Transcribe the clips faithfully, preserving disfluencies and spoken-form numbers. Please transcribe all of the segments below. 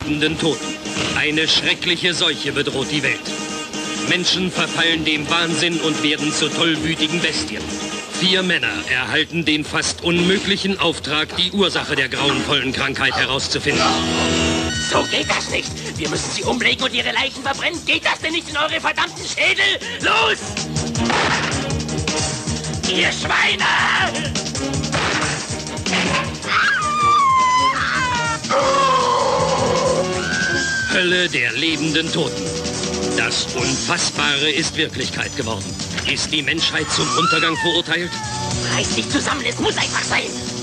lebenden Toten. Eine schreckliche Seuche bedroht die Welt. Menschen verfallen dem Wahnsinn und werden zu tollwütigen Bestien. Vier Männer erhalten den fast unmöglichen Auftrag, die Ursache der grauenvollen Krankheit herauszufinden. So geht das nicht. Wir müssen sie umlegen und ihre Leichen verbrennen. Geht das denn nicht in eure verdammten Schädel? Los! Ihr Schweine! Hölle der lebenden Toten. Das Unfassbare ist Wirklichkeit geworden. Ist die Menschheit zum Untergang verurteilt? Reiß dich zusammen, es muss einfach sein.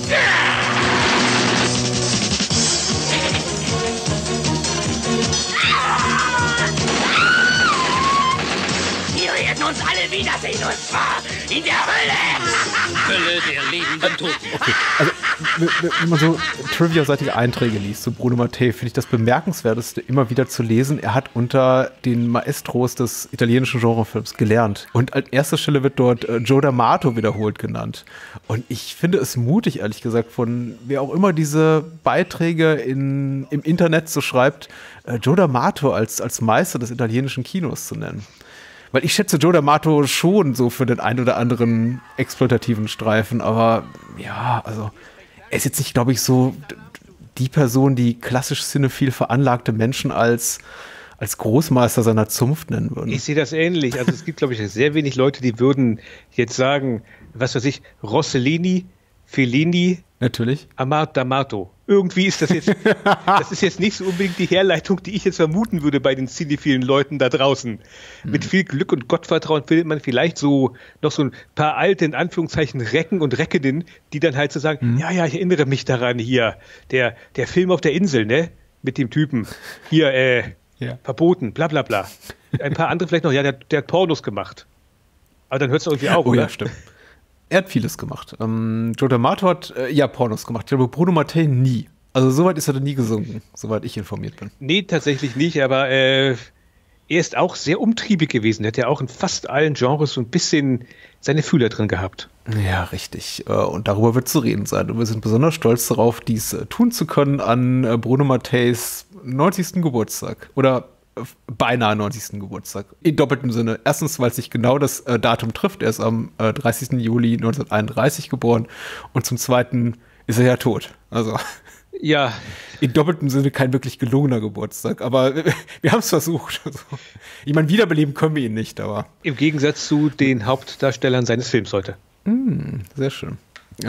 Wir werden uns alle wiedersehen, und zwar in der Hölle. Hölle der lebenden Toten. Okay, also wenn man so Trivia-seitige Einträge liest zu Bruno Mattei, finde ich das Bemerkenswerteste immer wieder zu lesen. Er hat unter den Maestros des italienischen Genrefilms gelernt. Und an erster Stelle wird dort äh, Joe D'Amato wiederholt genannt. Und ich finde es mutig, ehrlich gesagt, von wer auch immer diese Beiträge in, im Internet so schreibt, äh, Joe D'Amato als, als Meister des italienischen Kinos zu nennen. Weil ich schätze Joe D'Amato schon so für den ein oder anderen exploitativen Streifen, aber ja, also er ist jetzt nicht, glaube ich, so die Person, die klassisch cinephil veranlagte Menschen als, als Großmeister seiner Zunft nennen würden. Ich sehe das ähnlich. Also es gibt, glaube ich, sehr wenig Leute, die würden jetzt sagen, was weiß ich, Rossellini, Fellini, natürlich, Amart D'Amato. Irgendwie ist das jetzt, das ist jetzt nicht so unbedingt die Herleitung, die ich jetzt vermuten würde bei den cinephilen Leuten da draußen. Hm. Mit viel Glück und Gottvertrauen findet man vielleicht so noch so ein paar alte, in Anführungszeichen, Recken und Reckinnen, die dann halt so sagen, hm. ja, ja, ich erinnere mich daran hier, der, der Film auf der Insel, ne, mit dem Typen, hier, äh, ja. verboten, bla, bla, bla. Ein paar andere vielleicht noch, ja, der, der hat Pornos gemacht. Aber dann hört es irgendwie auf, oh, oder? Ja, stimmt. Er hat vieles gemacht. Ähm, Joe D'Amato hat äh, ja Pornos gemacht. Ich glaube, Bruno Mattei nie. Also soweit ist er da nie gesunken, soweit ich informiert bin. Nee, tatsächlich nicht, aber äh, er ist auch sehr umtriebig gewesen. Er hat ja auch in fast allen Genres so ein bisschen seine Fühler drin gehabt. Ja, richtig. Äh, und darüber wird zu reden sein. Und wir sind besonders stolz darauf, dies äh, tun zu können an äh, Bruno Matteis neunzigsten Geburtstag. Oder beinahe neunzigsten Geburtstag. In doppeltem Sinne. Erstens, weil sich genau das äh, Datum trifft. Er ist am äh, dreißigsten Juli neunzehnhunderteinunddreißig geboren. Und zum Zweiten ist er ja tot. Also ja. In doppeltem Sinne kein wirklich gelungener Geburtstag. Aber wir, wir haben es versucht. Also, ich meine, wiederbeleben können wir ihn nicht. Aber im Gegensatz zu den Hauptdarstellern seines Films heute. Mm, sehr schön.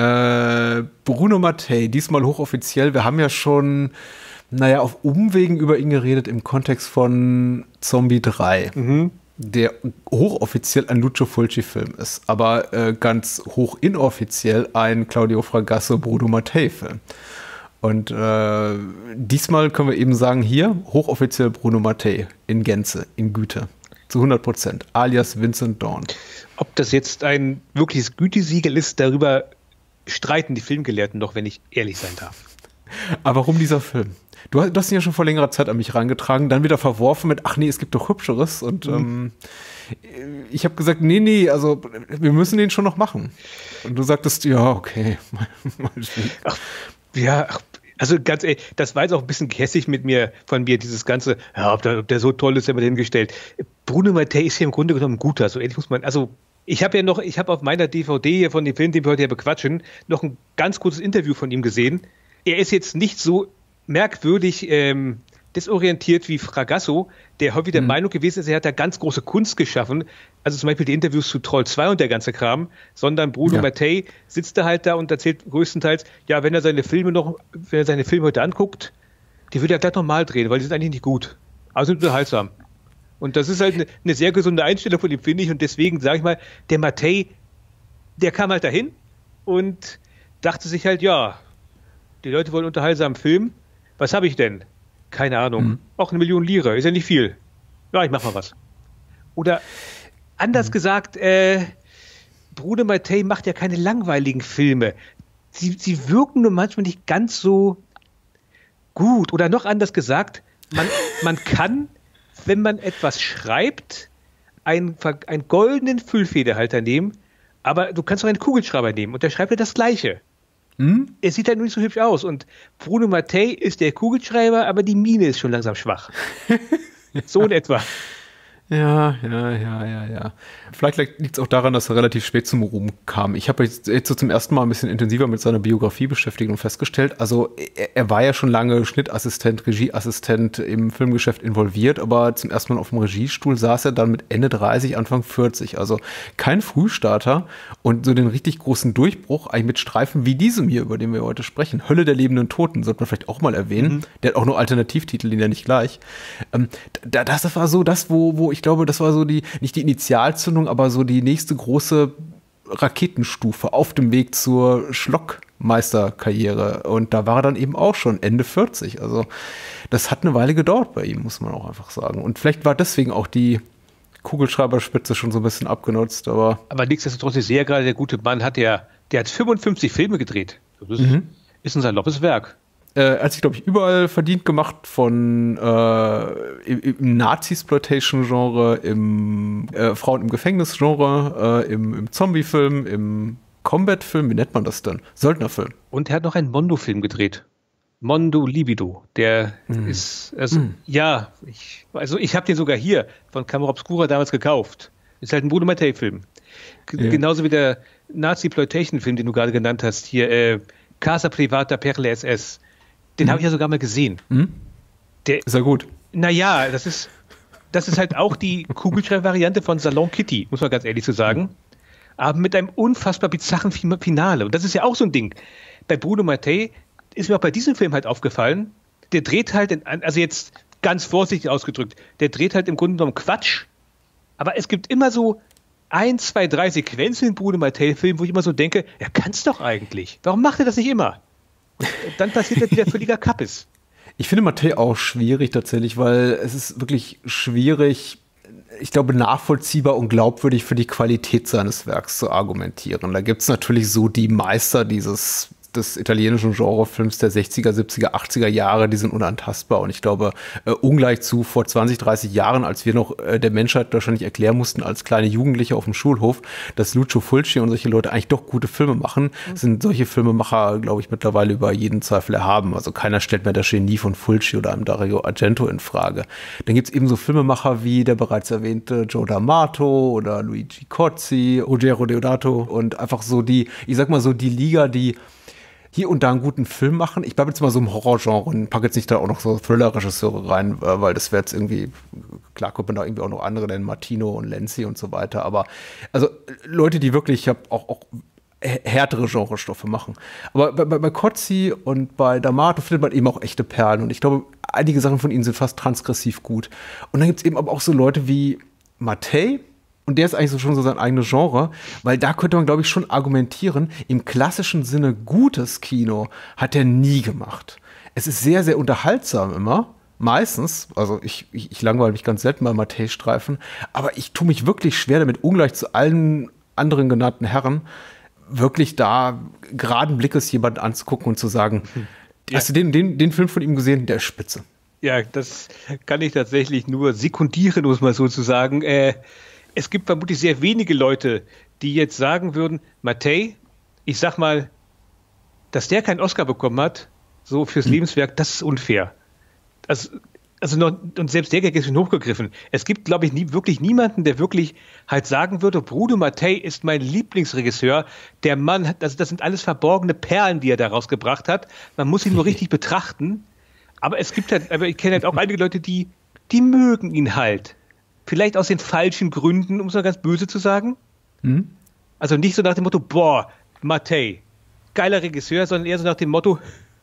Äh, Bruno Mattei, diesmal hochoffiziell. Wir haben ja schon naja, auf Umwegen über ihn geredet im Kontext von Zombie drei, mhm. der hochoffiziell ein Lucio Fulci-Film ist, aber äh, ganz hoch inoffiziell ein Claudio Fragasso Bruno Mattei-Film. Und äh, diesmal können wir eben sagen, hier hochoffiziell Bruno Mattei in Gänze, in Güte, zu hundert Prozent, alias Vincent Dawn. Ob das jetzt ein wirkliches Gütesiegel ist, darüber streiten die Filmgelehrten doch, wenn ich ehrlich sein darf. Aber warum dieser Film? Du hast, du hast ihn ja schon vor längerer Zeit an mich herangetragen, dann wieder verworfen mit, ach nee, es gibt doch Hübscheres. Und mhm. ähm, ich habe gesagt, nee, nee, also wir müssen den schon noch machen. Und du sagtest, ja, okay. ach, ja, ach, also ganz ehrlich, das war jetzt auch ein bisschen gehässig mit mir, von mir, dieses ganze, ja, ob der, ob der so toll ist, haben wir hingestellt. Bruno Mattei ist hier im Grunde genommen ein guter, so ehrlich muss man, also ich habe ja noch, ich habe auf meiner D V D hier von dem Film, den wir heute ja bequatschen, noch ein ganz kurzes Interview von ihm gesehen. Er ist jetzt nicht so merkwürdig ähm, desorientiert wie Fragasso, der häufig der mhm. Meinung gewesen ist, er hat da ganz große Kunst geschaffen, also zum Beispiel die Interviews zu Troll zwei und der ganze Kram, sondern Bruno ja. Mattei sitzt da halt da und erzählt größtenteils, ja, wenn er seine Filme noch, wenn er seine Filme heute anguckt, die würde er gleich nochmal drehen, weil die sind eigentlich nicht gut, aber sind unterhaltsam. Und das ist halt eine, eine sehr gesunde Einstellung von ihm, finde ich, und deswegen sage ich mal, der Mattei, der kam halt dahin und dachte sich halt, ja, die Leute wollen unterhaltsamen Film. Was habe ich denn? Keine Ahnung. Mhm. Auch eine Million Lira, ist ja nicht viel. Ja, ich mach mal was. Oder anders mhm. gesagt, äh, Bruno Mattei macht ja keine langweiligen Filme. Sie, sie wirken nur manchmal nicht ganz so gut. Oder noch anders gesagt, man, man kann, wenn man etwas schreibt, einen, einen goldenen Füllfederhalter nehmen, aber du kannst auch einen Kugelschreiber nehmen und der schreibt ja das Gleiche. Hm? Er sieht halt nur nicht so hübsch aus. Und Bruno Mattei ist der Kugelschreiber, aber die Miene ist schon langsam schwach. So in etwa. Ja, ja, ja, ja, ja. Vielleicht liegt es auch daran, dass er relativ spät zum Ruhm kam. Ich habe jetzt, jetzt so zum ersten Mal ein bisschen intensiver mit seiner Biografie beschäftigt und festgestellt, also er, er war ja schon lange Schnittassistent, Regieassistent im Filmgeschäft involviert, aber zum ersten Mal auf dem Regiestuhl saß er dann mit Ende dreißig, Anfang vierzig. Also kein Frühstarter und so den richtig großen Durchbruch, eigentlich mit Streifen wie diesem hier, über den wir heute sprechen. Hölle der lebenden Toten, sollte man vielleicht auch mal erwähnen. Mhm. Der hat auch nur Alternativtitel, den ja nicht gleich. Ähm, da, das war so das, wo, wo ich Ich glaube, das war so die, nicht die Initialzündung, aber so die nächste große Raketenstufe auf dem Weg zur Schlockmeisterkarriere. Und da war er dann eben auch schon Ende vierzig. Also das hat eine Weile gedauert bei ihm, muss man auch einfach sagen. Und vielleicht war deswegen auch die Kugelschreiberspitze schon so ein bisschen abgenutzt. Aber, aber nichtsdestotrotz, ich sehe ja gerade, der gute Mann hat ja, der hat fünfundfünfzig Filme gedreht. Das ist, mhm. ist ein saloppes Werk. Äh, hat sich, glaube ich, überall verdient gemacht von äh, im, im Nazi-Sploitation-Genre, im äh, Frauen im Gefängnis-Genre, äh, im, im Zombie-Film, im Combat-Film, wie nennt man das denn? Söldnerfilm. Und er hat noch einen Mondo-Film gedreht. Mondo Libido. Der hm. ist, also, hm. ja, ich, also ich habe den sogar hier von Camera Obscura damals gekauft. Ist halt ein Bruno Mattei-Film. G- ja. Genauso wie der Nazi-Ploitation-Film, den du gerade genannt hast, hier, äh, Casa Privata per le S S. Den mhm. habe ich ja sogar mal gesehen. Mhm. Der, ist ja gut. Naja, das ist, das ist halt auch die Kugelschreiber-Variante von Salon Kitty, muss man ganz ehrlich so sagen. Mhm. Aber mit einem unfassbar bizarren Finale. Und das ist ja auch so ein Ding. Bei Bruno Mattei ist mir auch bei diesem Film halt aufgefallen, der dreht halt, in, also jetzt ganz vorsichtig ausgedrückt, der dreht halt im Grunde genommen Quatsch. Aber es gibt immer so ein, zwei, drei Sequenzen in Bruno Mattei-Filmen, wo ich immer so denke, er kann es doch eigentlich. Warum macht er das nicht immer? Und dann passiert das wieder völliger Kappes. Ich finde Mattei auch schwierig tatsächlich, weil es ist wirklich schwierig, ich glaube, nachvollziehbar und glaubwürdig für die Qualität seines Werks zu argumentieren. Da gibt es natürlich so die Meister dieses des italienischen Genrefilms der sechziger, siebziger, achtziger Jahre, die sind unantastbar. Und ich glaube, äh, ungleich zu vor zwanzig, dreißig Jahren, als wir noch äh, der Menschheit wahrscheinlich erklären mussten, als kleine Jugendliche auf dem Schulhof, dass Lucio Fulci und solche Leute eigentlich doch gute Filme machen, mhm. sind solche Filmemacher, glaube ich, mittlerweile über jeden Zweifel erhaben. Also keiner stellt mehr das Genie von Fulci oder einem Dario Argento in Frage. Dann gibt es eben so Filmemacher wie der bereits erwähnte Joe D'Amato oder Luigi Cozzi, Ruggero Deodato und einfach so die, ich sag mal so die Liga, die hier und da einen guten Film machen. Ich bleibe jetzt mal so im Horrorgenre und packe jetzt nicht da auch noch so Thriller-Regisseure rein, weil das wäre jetzt irgendwie, klar kommt man da irgendwie auch noch andere, denn Martino und Lenzi und so weiter, aber also Leute, die wirklich auch, auch härtere Genrestoffe machen. Aber bei, bei, bei Cozzi und bei D'Amato findet man eben auch echte Perlen und ich glaube, einige Sachen von ihnen sind fast transgressiv gut. Und dann gibt es eben aber auch so Leute wie Mattei, und der ist eigentlich so schon so sein eigenes Genre, weil da könnte man, glaube ich, schon argumentieren, im klassischen Sinne gutes Kino hat er nie gemacht. Es ist sehr, sehr unterhaltsam immer, meistens, also ich, ich, ich langweile mich ganz selten bei Mattei-Streifen, aber ich tue mich wirklich schwer damit, ungleich zu allen anderen genannten Herren, wirklich da geraden Blickes jemand anzugucken und zu sagen, ja. Hast du den, den, den Film von ihm gesehen? Der ist spitze. Ja, das kann ich tatsächlich nur sekundieren, muss man sozusagen. Äh, Es gibt vermutlich sehr wenige Leute, die jetzt sagen würden, Mattei, ich sag mal, dass der keinen Oscar bekommen hat, so fürs hm. Lebenswerk, das ist unfair. Also, also noch, und selbst der Gag ist schon hochgegriffen. Es gibt, glaube ich, nie, wirklich niemanden, der wirklich halt sagen würde, Bruno Mattei ist mein Lieblingsregisseur. Der Mann, das, das sind alles verborgene Perlen, die er da rausgebracht hat. Man muss ihn nur richtig betrachten. Aber es gibt halt, aber ich kenne halt auch einige Leute, die, die mögen ihn halt. Vielleicht aus den falschen Gründen, um es mal ganz böse zu sagen. Mhm. Also nicht so nach dem Motto, boah, Mattei, geiler Regisseur, sondern eher so nach dem Motto,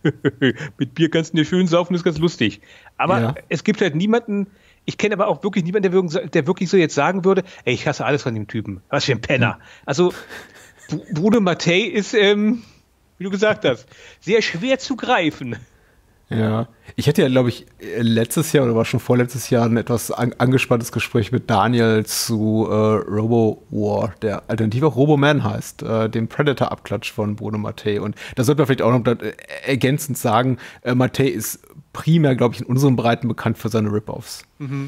mit Bier kannst du dir schön saufen, ist ganz lustig. Aber ja. Es gibt halt niemanden, ich kenne aber auch wirklich niemanden, der wirklich, der wirklich so jetzt sagen würde, ey, ich hasse alles von dem Typen. Was für ein Penner. Mhm. Also Bruno Mattei ist, ähm, wie du gesagt hast, sehr schwer zu greifen. Ja, ich hatte ja, glaube ich, letztes Jahr oder war schon vorletztes Jahr ein etwas an, angespanntes Gespräch mit Daniel zu äh, Robo-War, der alternativ auch Robo-Man heißt, äh, dem Predator-Abklatsch von Bruno Mattei. Und da sollte man vielleicht auch noch äh, ergänzend sagen, äh, Mattei ist primär, glaube ich, in unseren Breiten bekannt für seine Rip-Offs. Mhm.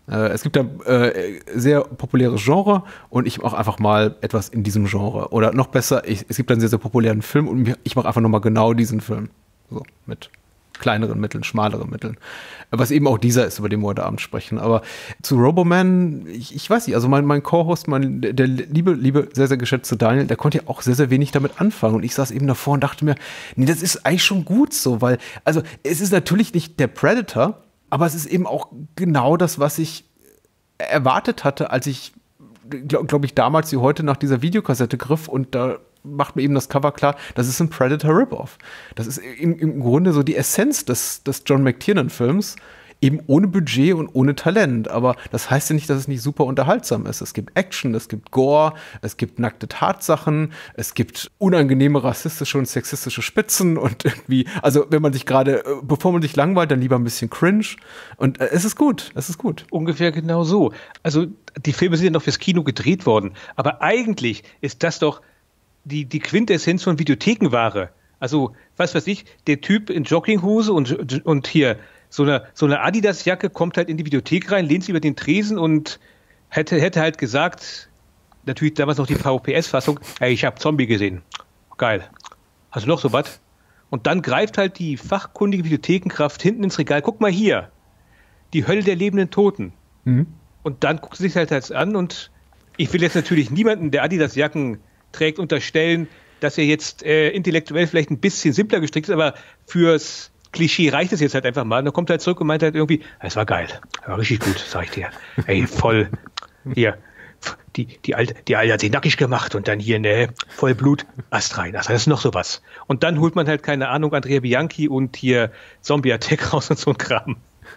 Äh, es gibt da äh, sehr populäres Genre und ich mache einfach mal etwas in diesem Genre. Oder noch besser, ich, es gibt einen sehr, sehr populären Film und ich mache einfach nochmal genau diesen Film. So, mit kleineren Mitteln, schmaleren Mitteln. Was eben auch dieser ist, über den wir heute Abend sprechen. Aber zu Roboman, ich, ich weiß nicht, also mein, mein Co-Host, mein, der liebe, liebe, sehr, sehr geschätzte Daniel, der konnte ja auch sehr, sehr wenig damit anfangen. Und ich saß eben davor und dachte mir, nee, das ist eigentlich schon gut so, weil, also es ist natürlich nicht der Predator, aber es ist eben auch genau das, was ich erwartet hatte, als ich, glaube glaub ich, damals wie heute nach dieser Videokassette griff und da macht mir eben das Cover klar, das ist ein Predator Rip-Off. Das ist im, im Grunde so die Essenz des, des John McTiernan-Films, eben ohne Budget und ohne Talent. Aber das heißt ja nicht, dass es nicht super unterhaltsam ist. Es gibt Action, es gibt Gore, es gibt nackte Tatsachen, es gibt unangenehme rassistische und sexistische Spitzen und irgendwie, also wenn man sich gerade, bevor man sich langweilt, dann lieber ein bisschen cringe. Und äh, es ist gut, es ist gut. Ungefähr genau so. Also die Filme sind ja noch fürs Kino gedreht worden, aber eigentlich ist das doch die, die Quintessenz von Videothekenware. Also, was weiß ich, der Typ in Jogginghose und, und hier so eine, so eine Adidas-Jacke kommt halt in die Videothek rein, lehnt sich über den Tresen und hätte, hätte halt gesagt, natürlich damals noch die V P S-Fassung, hey, ich habe Zombie gesehen. Geil. Hast du noch so was? Und dann greift halt die fachkundige Videothekenkraft hinten ins Regal, guck mal hier, die Hölle der lebenden Toten. Mhm. Und dann guckt sie sich halt halt an und ich will jetzt natürlich niemanden, der Adidas-Jacken trägt, unterstellen, dass er jetzt äh, intellektuell vielleicht ein bisschen simpler gestrickt ist, aber fürs Klischee reicht es jetzt halt einfach mal. Und dann kommt er halt zurück und meint halt irgendwie, es war geil, war richtig gut, sag ich dir. Ey, voll, hier, die, die Alte, die Alte hat sie nackig gemacht und dann hier, ne, voll Blut, Ast rein, das ist noch sowas. Und dann holt man halt, keine Ahnung, Andrea Bianchi und hier Zombie Attack raus und so ein Kram.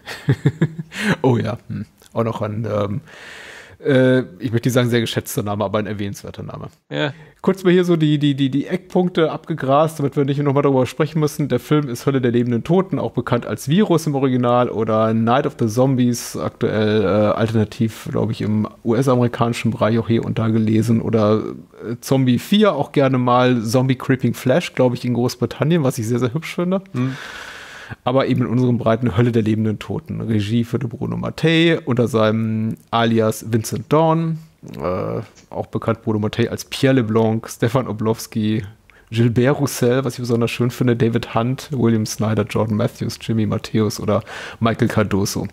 Oh ja, hm. Auch noch ein, ähm, äh, ich möchte nicht sagen sehr geschätzter Name, aber ein erwähnenswerter Name. Ja. Kurz mal hier so die, die, die, die Eckpunkte abgegrast, damit wir nicht nochmal darüber sprechen müssen. Der Film ist Hölle der lebenden Toten, auch bekannt als Virus im Original oder Night of the Zombies, aktuell äh, alternativ, glaube ich, im U S-amerikanischen Bereich auch hier und da gelesen. Oder äh, Zombie vier, auch gerne mal Zombie Creeping Flash, glaube ich, in Großbritannien, was ich sehr, sehr hübsch finde. Hm. Aber eben in unserem breiten Hölle der lebenden Toten. Regie führte Bruno Mattei unter seinem Alias Vincent Dawn. Äh, auch bekannt Bruno Mattei als Pierre LeBlanc, Stefan Oblowski, Gilbert Roussel, was ich besonders schön finde, David Hunt, William Snyder, Jordan Matthews, Jimmy Matthäus oder Michael Cardoso.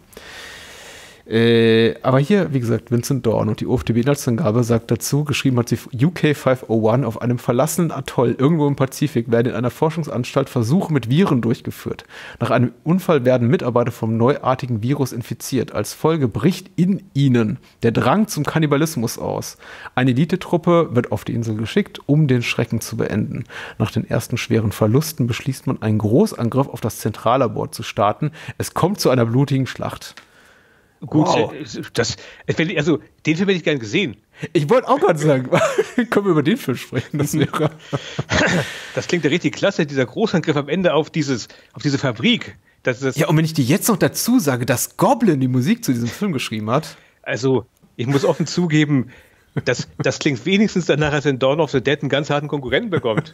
Äh, aber hier, wie gesagt, Vincent Dawn und die O F D B-Inhaltsangabe sagt dazu, geschrieben hat sie U K fünfhunderteins, auf einem verlassenen Atoll irgendwo im Pazifik werden in einer Forschungsanstalt Versuche mit Viren durchgeführt. Nach einem Unfall werden Mitarbeiter vom neuartigen Virus infiziert. Als Folge bricht in ihnen der Drang zum Kannibalismus aus. Eine Elitetruppe wird auf die Insel geschickt, um den Schrecken zu beenden. Nach den ersten schweren Verlusten beschließt man, einen Großangriff auf das Zentrallabor zu starten. Es kommt zu einer blutigen Schlacht. Gut, wow. das, also den Film hätte ich gern gesehen. Ich wollte auch gerade sagen, können wir über den Film sprechen? Das wäre. Das klingt ja richtig klasse, dieser Großangriff am Ende auf dieses, auf diese Fabrik. Das, das ja, und wenn ich dir jetzt noch dazu sage, dass Goblin die Musik zu diesem Film geschrieben hat. Also, ich muss offen zugeben, das, das klingt wenigstens danach, als wenn Dawn of the Dead einen ganz harten Konkurrenten bekommt.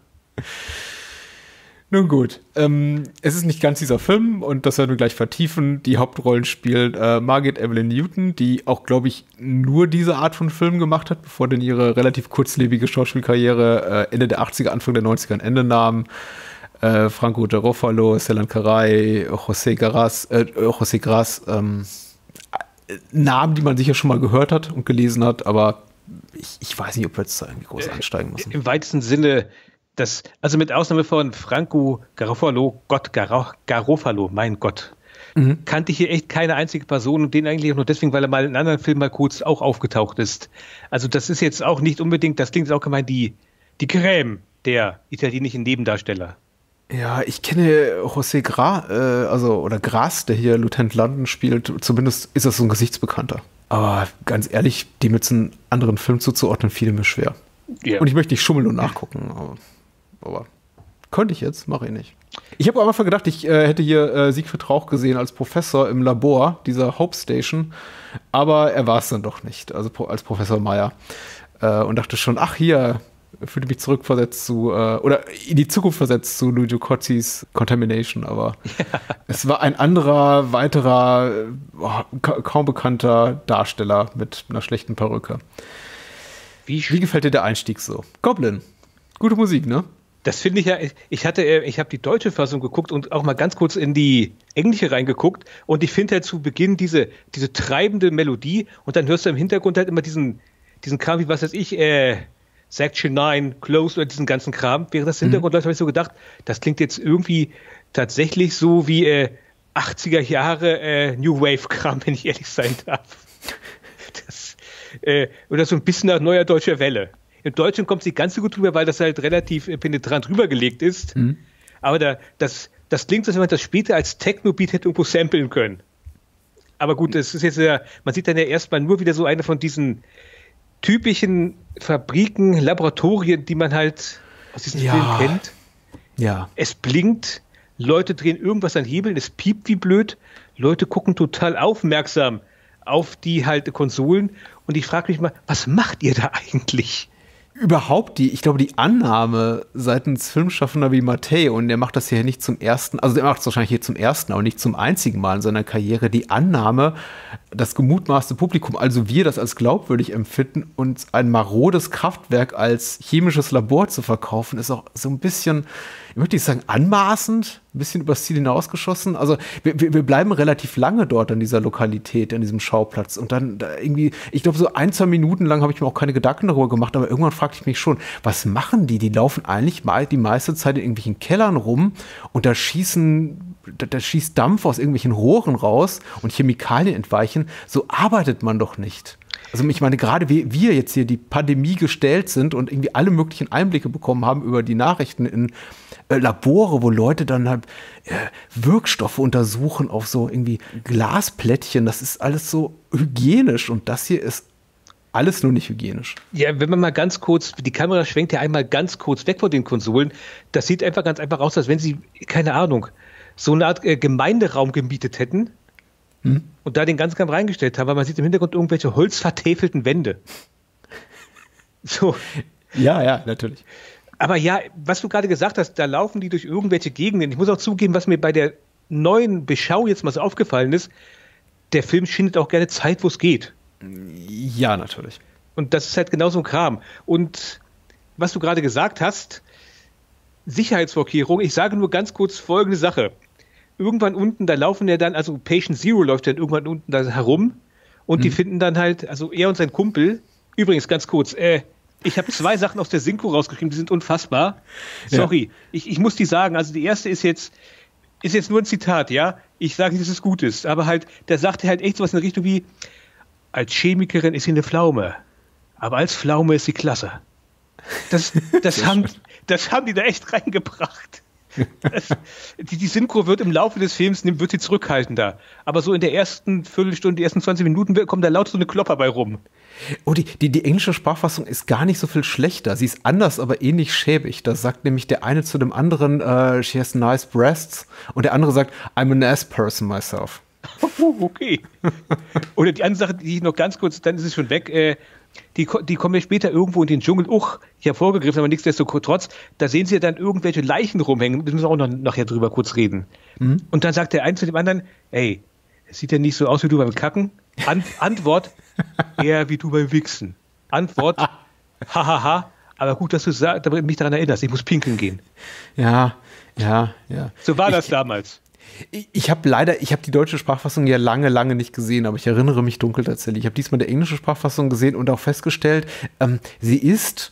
Nun gut, ähm, es ist nicht ganz dieser Film und das werden wir gleich vertiefen. Die Hauptrollen spielt äh, Margaret Evelyn Newton, die auch, glaube ich, nur diese Art von Film gemacht hat, bevor dann ihre relativ kurzlebige Schauspielkarriere äh, Ende der achtziger, Anfang der neunziger ein Ende nahm. Äh, Franco Garofalo, Stellan Caray, José Gras, äh, José Gras, ähm, Namen, die man sicher schon mal gehört hat und gelesen hat, aber ich, ich weiß nicht, ob wir jetzt da irgendwie groß einsteigen müssen. Im weitesten Sinne. Das, also mit Ausnahme von Franco Garofalo, Gott, Gar- Garofalo, mein Gott, mhm. kannte ich hier echt keine einzige Person und den eigentlich auch nur deswegen, weil er mal in einem anderen Film mal kurz auch aufgetaucht ist. Also das ist jetzt auch nicht unbedingt, das klingt jetzt auch gemein, die, die Creme der italienischen Nebendarsteller. Ja, ich kenne José Gras, äh, also, oder Gras, der hier Lieutenant London spielt, zumindest ist das so ein Gesichtsbekannter. Aber ganz ehrlich, dem jetzt einen anderen Film zuzuordnen, fiel mir schwer. Yeah. Und ich möchte nicht schummeln und nachgucken, aber Aber könnte ich jetzt, mache ich nicht. Ich habe am Anfang gedacht, ich äh, hätte hier äh, Siegfried Rauch gesehen als Professor im Labor dieser Hope Station, aber er war es dann doch nicht, also pro, als Professor Meyer. Äh, und dachte schon, ach hier, fühlte mich zurückversetzt zu, äh, oder in die Zukunft versetzt zu Luigi Cozzis Contamination, aber ja. Es war ein anderer, weiterer, äh, ka kaum bekannter Darsteller mit einer schlechten Perücke. Wie, Wie gefällt dir der Einstieg so? Goblin. Gute Musik, ne? Das finde ich ja, ich hatte, ich habe die deutsche Fassung geguckt und auch mal ganz kurz in die englische reingeguckt und ich finde halt zu Beginn diese, diese treibende Melodie und dann hörst du im Hintergrund halt immer diesen, diesen Kram, wie was weiß ich, äh, Section neun, Close oder diesen ganzen Kram. Während das Hintergrund läuft, habe ich so gedacht, das klingt jetzt irgendwie tatsächlich so wie äh, achtziger Jahre äh, New Wave Kram, wenn ich ehrlich sein darf. Das, äh, oder so ein bisschen nach neuer deutscher Welle. Im Deutschen kommt es nicht ganz so gut drüber, weil das halt relativ äh, penetrant rübergelegt ist. Mhm. Aber da, das, das klingt so, als wenn man das später als Techno-Beat hätte irgendwo samplen können. Aber gut, das ist jetzt ja, man sieht dann ja erstmal nur wieder so eine von diesen typischen Fabriken, Laboratorien, die man halt aus diesem ja. Film kennt. Ja. Es blinkt, Leute drehen irgendwas an Hebeln, es piept wie blöd, Leute gucken total aufmerksam auf die halt Konsolen und ich frage mich mal, was macht ihr da eigentlich? Überhaupt die, ich glaube, die Annahme seitens Filmschaffender wie Mattei, und der macht das hier nicht zum ersten, also der macht es wahrscheinlich hier zum ersten, aber nicht zum einzigen Mal in seiner Karriere, die Annahme, das gemutmaßte Publikum, also wir, das als glaubwürdig empfinden, uns ein marodes Kraftwerk als chemisches Labor zu verkaufen, ist auch so ein bisschen, ich möchte nicht sagen anmaßend, ein bisschen übers Ziel hinausgeschossen. Also wir, wir bleiben relativ lange dort an dieser Lokalität, an diesem Schauplatz. Und dann da irgendwie, ich glaube, so ein, zwei Minuten lang habe ich mir auch keine Gedanken darüber gemacht, aber irgendwann fragte ich mich schon, was machen die? Die laufen eigentlich mal die meiste Zeit in irgendwelchen Kellern rum und da schießen, da, da schießt Dampf aus irgendwelchen Rohren raus und Chemikalien entweichen. So arbeitet man doch nicht. Also ich meine, gerade wie wir jetzt hier die Pandemie gestellt sind und irgendwie alle möglichen Einblicke bekommen haben über die Nachrichten in äh, Labore, wo Leute dann halt äh, Wirkstoffe untersuchen auf so irgendwie Glasplättchen. Das ist alles so hygienisch und das hier ist alles nur nicht hygienisch. Ja, wenn man mal ganz kurz, die Kamera schwenkt ja einmal ganz kurz weg von den Konsolen, das sieht einfach ganz einfach aus, als wenn sie, keine Ahnung, so eine Art äh, Gemeinderaum gemietet hätten. Hm? Und da den ganzen Kram reingestellt haben, weil man sieht im Hintergrund irgendwelche holzvertäfelten Wände. So. Ja, ja, natürlich. Aber ja, was du gerade gesagt hast, da laufen die durch irgendwelche Gegenden. Ich muss auch zugeben, was mir bei der neuen Beschau jetzt mal so aufgefallen ist, der Film schindet auch gerne Zeit, wo es geht. Ja, natürlich. Und das ist halt genau so ein Kram. Und was du gerade gesagt hast, Sicherheitsvorkehrung, ich sage nur ganz kurz folgende Sache. Irgendwann unten, da laufen ja dann, also Patient Zero läuft dann irgendwann unten da herum und mhm. die finden dann halt, also er und sein Kumpel, übrigens ganz kurz, äh, ich habe zwei Sachen aus der Synchro rausgeschrieben, die sind unfassbar. Sorry, ja. ich, ich muss die sagen, also die erste ist jetzt, ist jetzt nur ein Zitat, ja, ich sage nicht, dass es gut ist, aber halt, der sagte halt echt sowas in der Richtung wie, als Chemikerin ist sie eine Pflaume, aber als Pflaume ist sie klasse. Das, das, haben, das haben die da echt reingebracht. Das, die, die Synchro wird im Laufe des Films wird sie zurückhaltender. Aber so in der ersten Viertelstunde, die ersten zwanzig Minuten kommt da laut so eine Klopper bei rum. Oh, die, die, die englische Sprachfassung ist gar nicht so viel schlechter. Sie ist anders, aber ähnlich schäbig. Da sagt nämlich der eine zu dem anderen, uh, she has nice breasts. Und der andere sagt, I'm an ass person myself. Oh, okay. Oder die andere Sache, die ich noch ganz kurz, dann ist es schon weg, äh, Die, die kommen ja später irgendwo in den Dschungel, uch, hier vorgegriffen, aber nichtsdestotrotz, da sehen sie ja dann irgendwelche Leichen rumhängen, müssen wir auch noch nachher drüber kurz reden. Mhm. Und dann sagt der eine zu dem anderen, ey, es sieht ja nicht so aus wie du beim Kacken. An Antwort, eher wie du beim Wichsen. Antwort, hahaha, aber gut, dass du mich daran erinnerst, ich muss pinkeln gehen. Ja, ja, ja. So war das ich, damals. Ich, ich habe leider, ich habe die deutsche Sprachfassung ja lange, lange nicht gesehen, aber ich erinnere mich dunkel tatsächlich. Ich habe diesmal die englische Sprachfassung gesehen und auch festgestellt, ähm, sie ist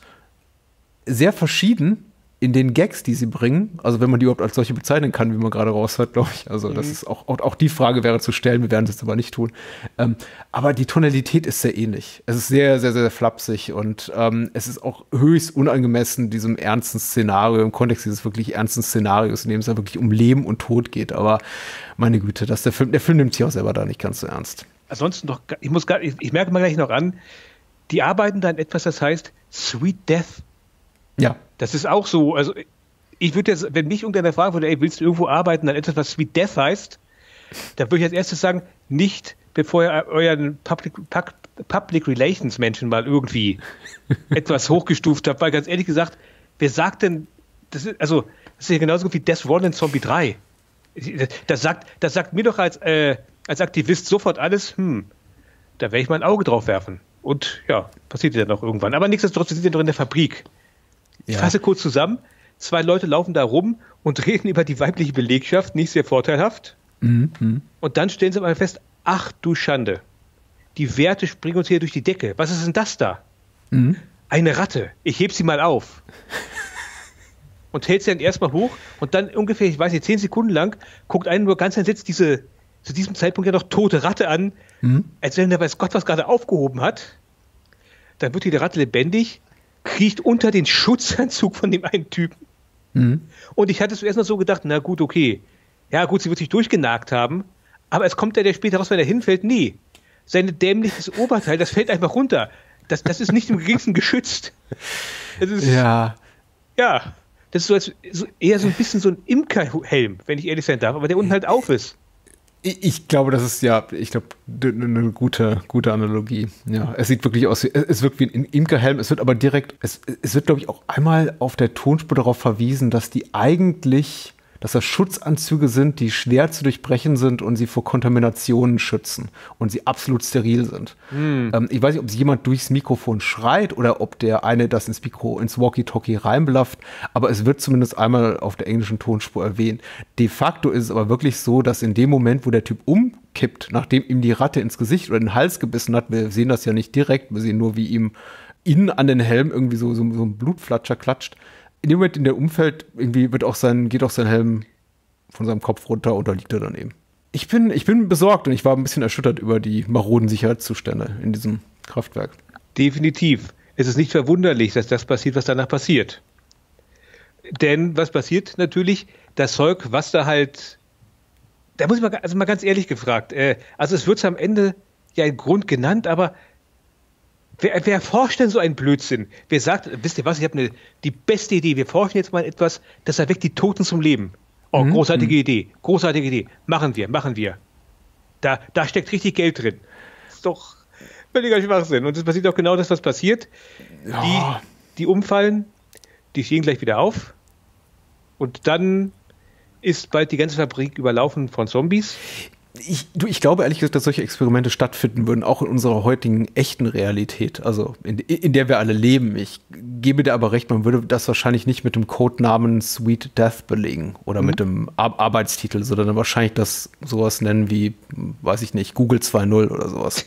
sehr verschieden in den Gags, die sie bringen. Also wenn man die überhaupt als solche bezeichnen kann, wie man gerade raushört, glaube ich. Also mhm. das ist auch, auch, auch die Frage wäre zu stellen, wir werden es jetzt aber nicht tun. Ähm, aber die Tonalität ist sehr ähnlich. Es ist sehr, sehr, sehr flapsig und ähm, es ist auch höchst unangemessen diesem ernsten Szenario, im Kontext dieses wirklich ernsten Szenarios, in dem es ja wirklich um Leben und Tod geht. Aber meine Güte, dass der Film, der Film nimmt sich auch selber da nicht ganz so ernst. Ansonsten noch, ich muss gar, ich, ich merke mal gleich noch an, die arbeiten da an etwas, das heißt Sweet Death. Ja. Das ist auch so, also ich würde jetzt, wenn mich irgendeiner fragen würde, ey, willst du irgendwo arbeiten, dann etwas, was Sweet Death heißt, dann würde ich als erstes sagen, nicht bevor ihr euren Public, Public Relations Menschen mal irgendwie etwas hochgestuft habe, weil ganz ehrlich gesagt, wer sagt denn, das ist, also, das ist ja genauso gut wie Death Roll in Zombie drei. Das sagt, das sagt mir doch als, äh, als Aktivist sofort alles, hm, da werde ich mal ein Auge drauf werfen. Und ja, passiert ja noch irgendwann. Aber nichtsdestotrotz, wir sind ja noch in der Fabrik. Ich ja. fasse kurz zusammen. Zwei Leute laufen da rum und reden über die weibliche Belegschaft, nicht sehr vorteilhaft. Mhm. Und dann stellen sie mal fest, ach du Schande, die Werte springen uns hier durch die Decke. Was ist denn das da? Mhm. Eine Ratte. Ich heb sie mal auf. Und hält sie dann erstmal hoch und dann ungefähr, ich weiß nicht, zehn Sekunden lang guckt einen nur ganz entsetzt diese zu diesem Zeitpunkt ja noch tote Ratte an, mhm. als wenn der weiß Gott was gerade aufgehoben hat. Dann wird die Ratte lebendig, kriecht unter den Schutzanzug von dem einen Typen. Mhm. Und ich hatte zuerst noch so gedacht, na gut, okay. Ja gut, sie wird sich durchgenagt haben, aber es kommt ja der später raus, wenn er hinfällt, nee. Sein dämliches Oberteil, das fällt einfach runter. Das, das ist nicht im geringsten geschützt. Das ist, ja. Ja. Das ist so, als, so eher so ein bisschen so ein Imkerhelm, wenn ich ehrlich sein darf, aber der unten halt auf ist. Ich glaube, das ist ja, ich glaube, eine gute, gute Analogie. Ja, es sieht wirklich aus, es wirkt wie ein Imkerhelm, es wird aber direkt, es, es wird, glaube ich, auch einmal auf der Tonspur darauf verwiesen, dass die eigentlich, dass das Schutzanzüge sind, die schwer zu durchbrechen sind und sie vor Kontaminationen schützen und sie absolut steril sind. Mm. Ähm, ich weiß nicht, ob jemand durchs Mikrofon schreit oder ob der eine das ins Mikro, ins Walkie-Talkie reinblafft, aber es wird zumindest einmal auf der englischen Tonspur erwähnt. De facto ist es aber wirklich so, dass in dem Moment, wo der Typ umkippt, nachdem ihm die Ratte ins Gesicht oder den Hals gebissen hat, wir sehen das ja nicht direkt, wir sehen nur, wie ihm innen an den Helm irgendwie so, so, so ein Blutflatscher klatscht. In dem Moment, in der Umfeld, irgendwie wird auch sein, geht auch sein Helm von seinem Kopf runter und da liegt er daneben. Ich bin, ich bin besorgt und ich war ein bisschen erschüttert über die maroden Sicherheitszustände in diesem Kraftwerk. Definitiv. Es ist nicht verwunderlich, dass das passiert, was danach passiert. Denn was passiert natürlich, das Zeug, was da halt, da muss ich mal, also mal ganz ehrlich gefragt, äh, also es wird am Ende ja ein Grund genannt, aber Wer, wer forscht denn so einen Blödsinn? Wer sagt, wisst ihr was, ich habe eine die beste Idee, wir forschen jetzt mal etwas, das erweckt die Toten zum Leben. Oh, mhm. großartige Idee, großartige Idee. Machen wir, machen wir. Da, da steckt richtig Geld drin. Das ist doch völliger Schwachsinn. Und es passiert auch genau das, was passiert. Ja. Die, die umfallen, die stehen gleich wieder auf. Und dann ist bald die ganze Fabrik überlaufen von Zombies. Ich, du, ich glaube ehrlich gesagt, dass solche Experimente stattfinden würden, auch in unserer heutigen echten Realität, also in, in der wir alle leben. Ich gebe dir aber recht, man würde das wahrscheinlich nicht mit dem Codenamen Sweet Death belegen oder mhm. mit dem Ar- Arbeitstitel, sondern dann wahrscheinlich das sowas nennen wie, weiß ich nicht, Google zwei Punkt null oder sowas.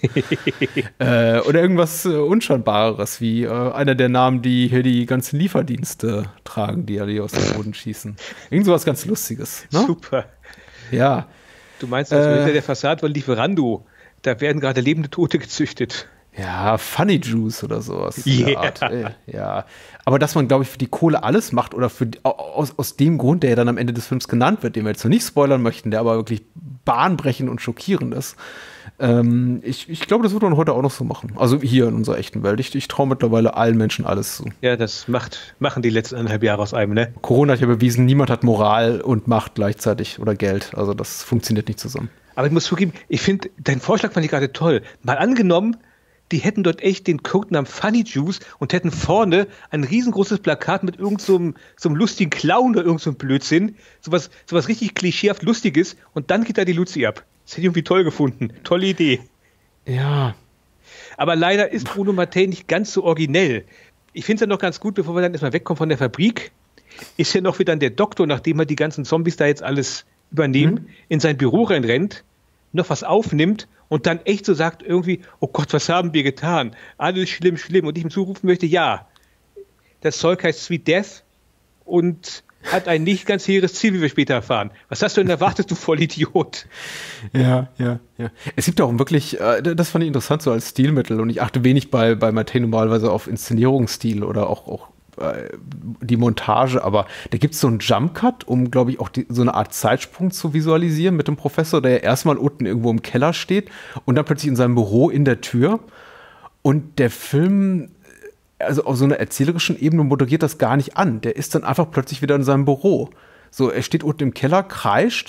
äh, oder irgendwas äh, Unscheinbareres, wie äh, einer der Namen, die hier die ganzen Lieferdienste tragen, die ja die aus dem Boden schießen. Irgend sowas ganz Lustiges. Ne? Super. Ja. Du meinst also äh, hinter der Fassade von Lieferando, da werden gerade lebende Tote gezüchtet. Ja, Funny Juice oder sowas. Yeah. Art. Ja, aber dass man, glaube ich, für die Kohle alles macht oder für die, aus, aus dem Grund, der ja dann am Ende des Films genannt wird, den wir jetzt noch nicht spoilern möchten, der aber wirklich bahnbrechend und schockierend ist. Ähm, ich, ich glaube, das wird man heute auch noch so machen. Also hier in unserer echten Welt. Ich, ich traue mittlerweile allen Menschen alles zu. Ja, das macht, machen die letzten eineinhalb Jahre aus einem, ne? Corona hat ja bewiesen, niemand hat Moral und Macht gleichzeitig oder Geld. Also das funktioniert nicht zusammen. Aber ich muss zugeben, ich finde, dein Vorschlag fand ich gerade toll. Mal angenommen, die hätten dort echt den Codenamen Funny Juice und hätten vorne ein riesengroßes Plakat mit irgend so einem, so einem lustigen Clown oder irgend so einem Blödsinn. Sowas, sowas richtig klischeehaft Lustiges und dann geht da die Luzi ab. Das hätte ich irgendwie toll gefunden. Tolle Idee. Ja. Aber leider ist Bruno Mattei nicht ganz so originell. Ich finde es ja noch ganz gut, bevor wir dann erstmal wegkommen von der Fabrik, ist ja noch wieder der Doktor, nachdem er die ganzen Zombies da jetzt alles übernehmen, mhm. in sein Büro reinrennt, noch was aufnimmt und dann echt so sagt irgendwie, oh Gott, was haben wir getan? Alles schlimm, schlimm. Und ich ihm zurufen möchte, ja, das Zeug heißt Sweet Death und hat ein nicht ganz hehres Ziel, wie wir später erfahren. Was hast du denn erwartet, du Vollidiot? Ja, ja, ja. Es gibt auch wirklich, äh, das fand ich interessant so als Stilmittel und ich achte wenig bei, bei Mattei normalerweise auf Inszenierungsstil oder auch, auch äh, die Montage, aber da gibt es so einen Jump-Cut, um, glaube ich, auch die, so eine Art Zeitsprung zu visualisieren mit dem Professor, der ja erstmal unten irgendwo im Keller steht und dann plötzlich in seinem Büro in der Tür und der Film, also auf so einer erzählerischen Ebene moderiert das gar nicht an. Der ist dann einfach plötzlich wieder in seinem Büro. So, er steht unten im Keller, kreischt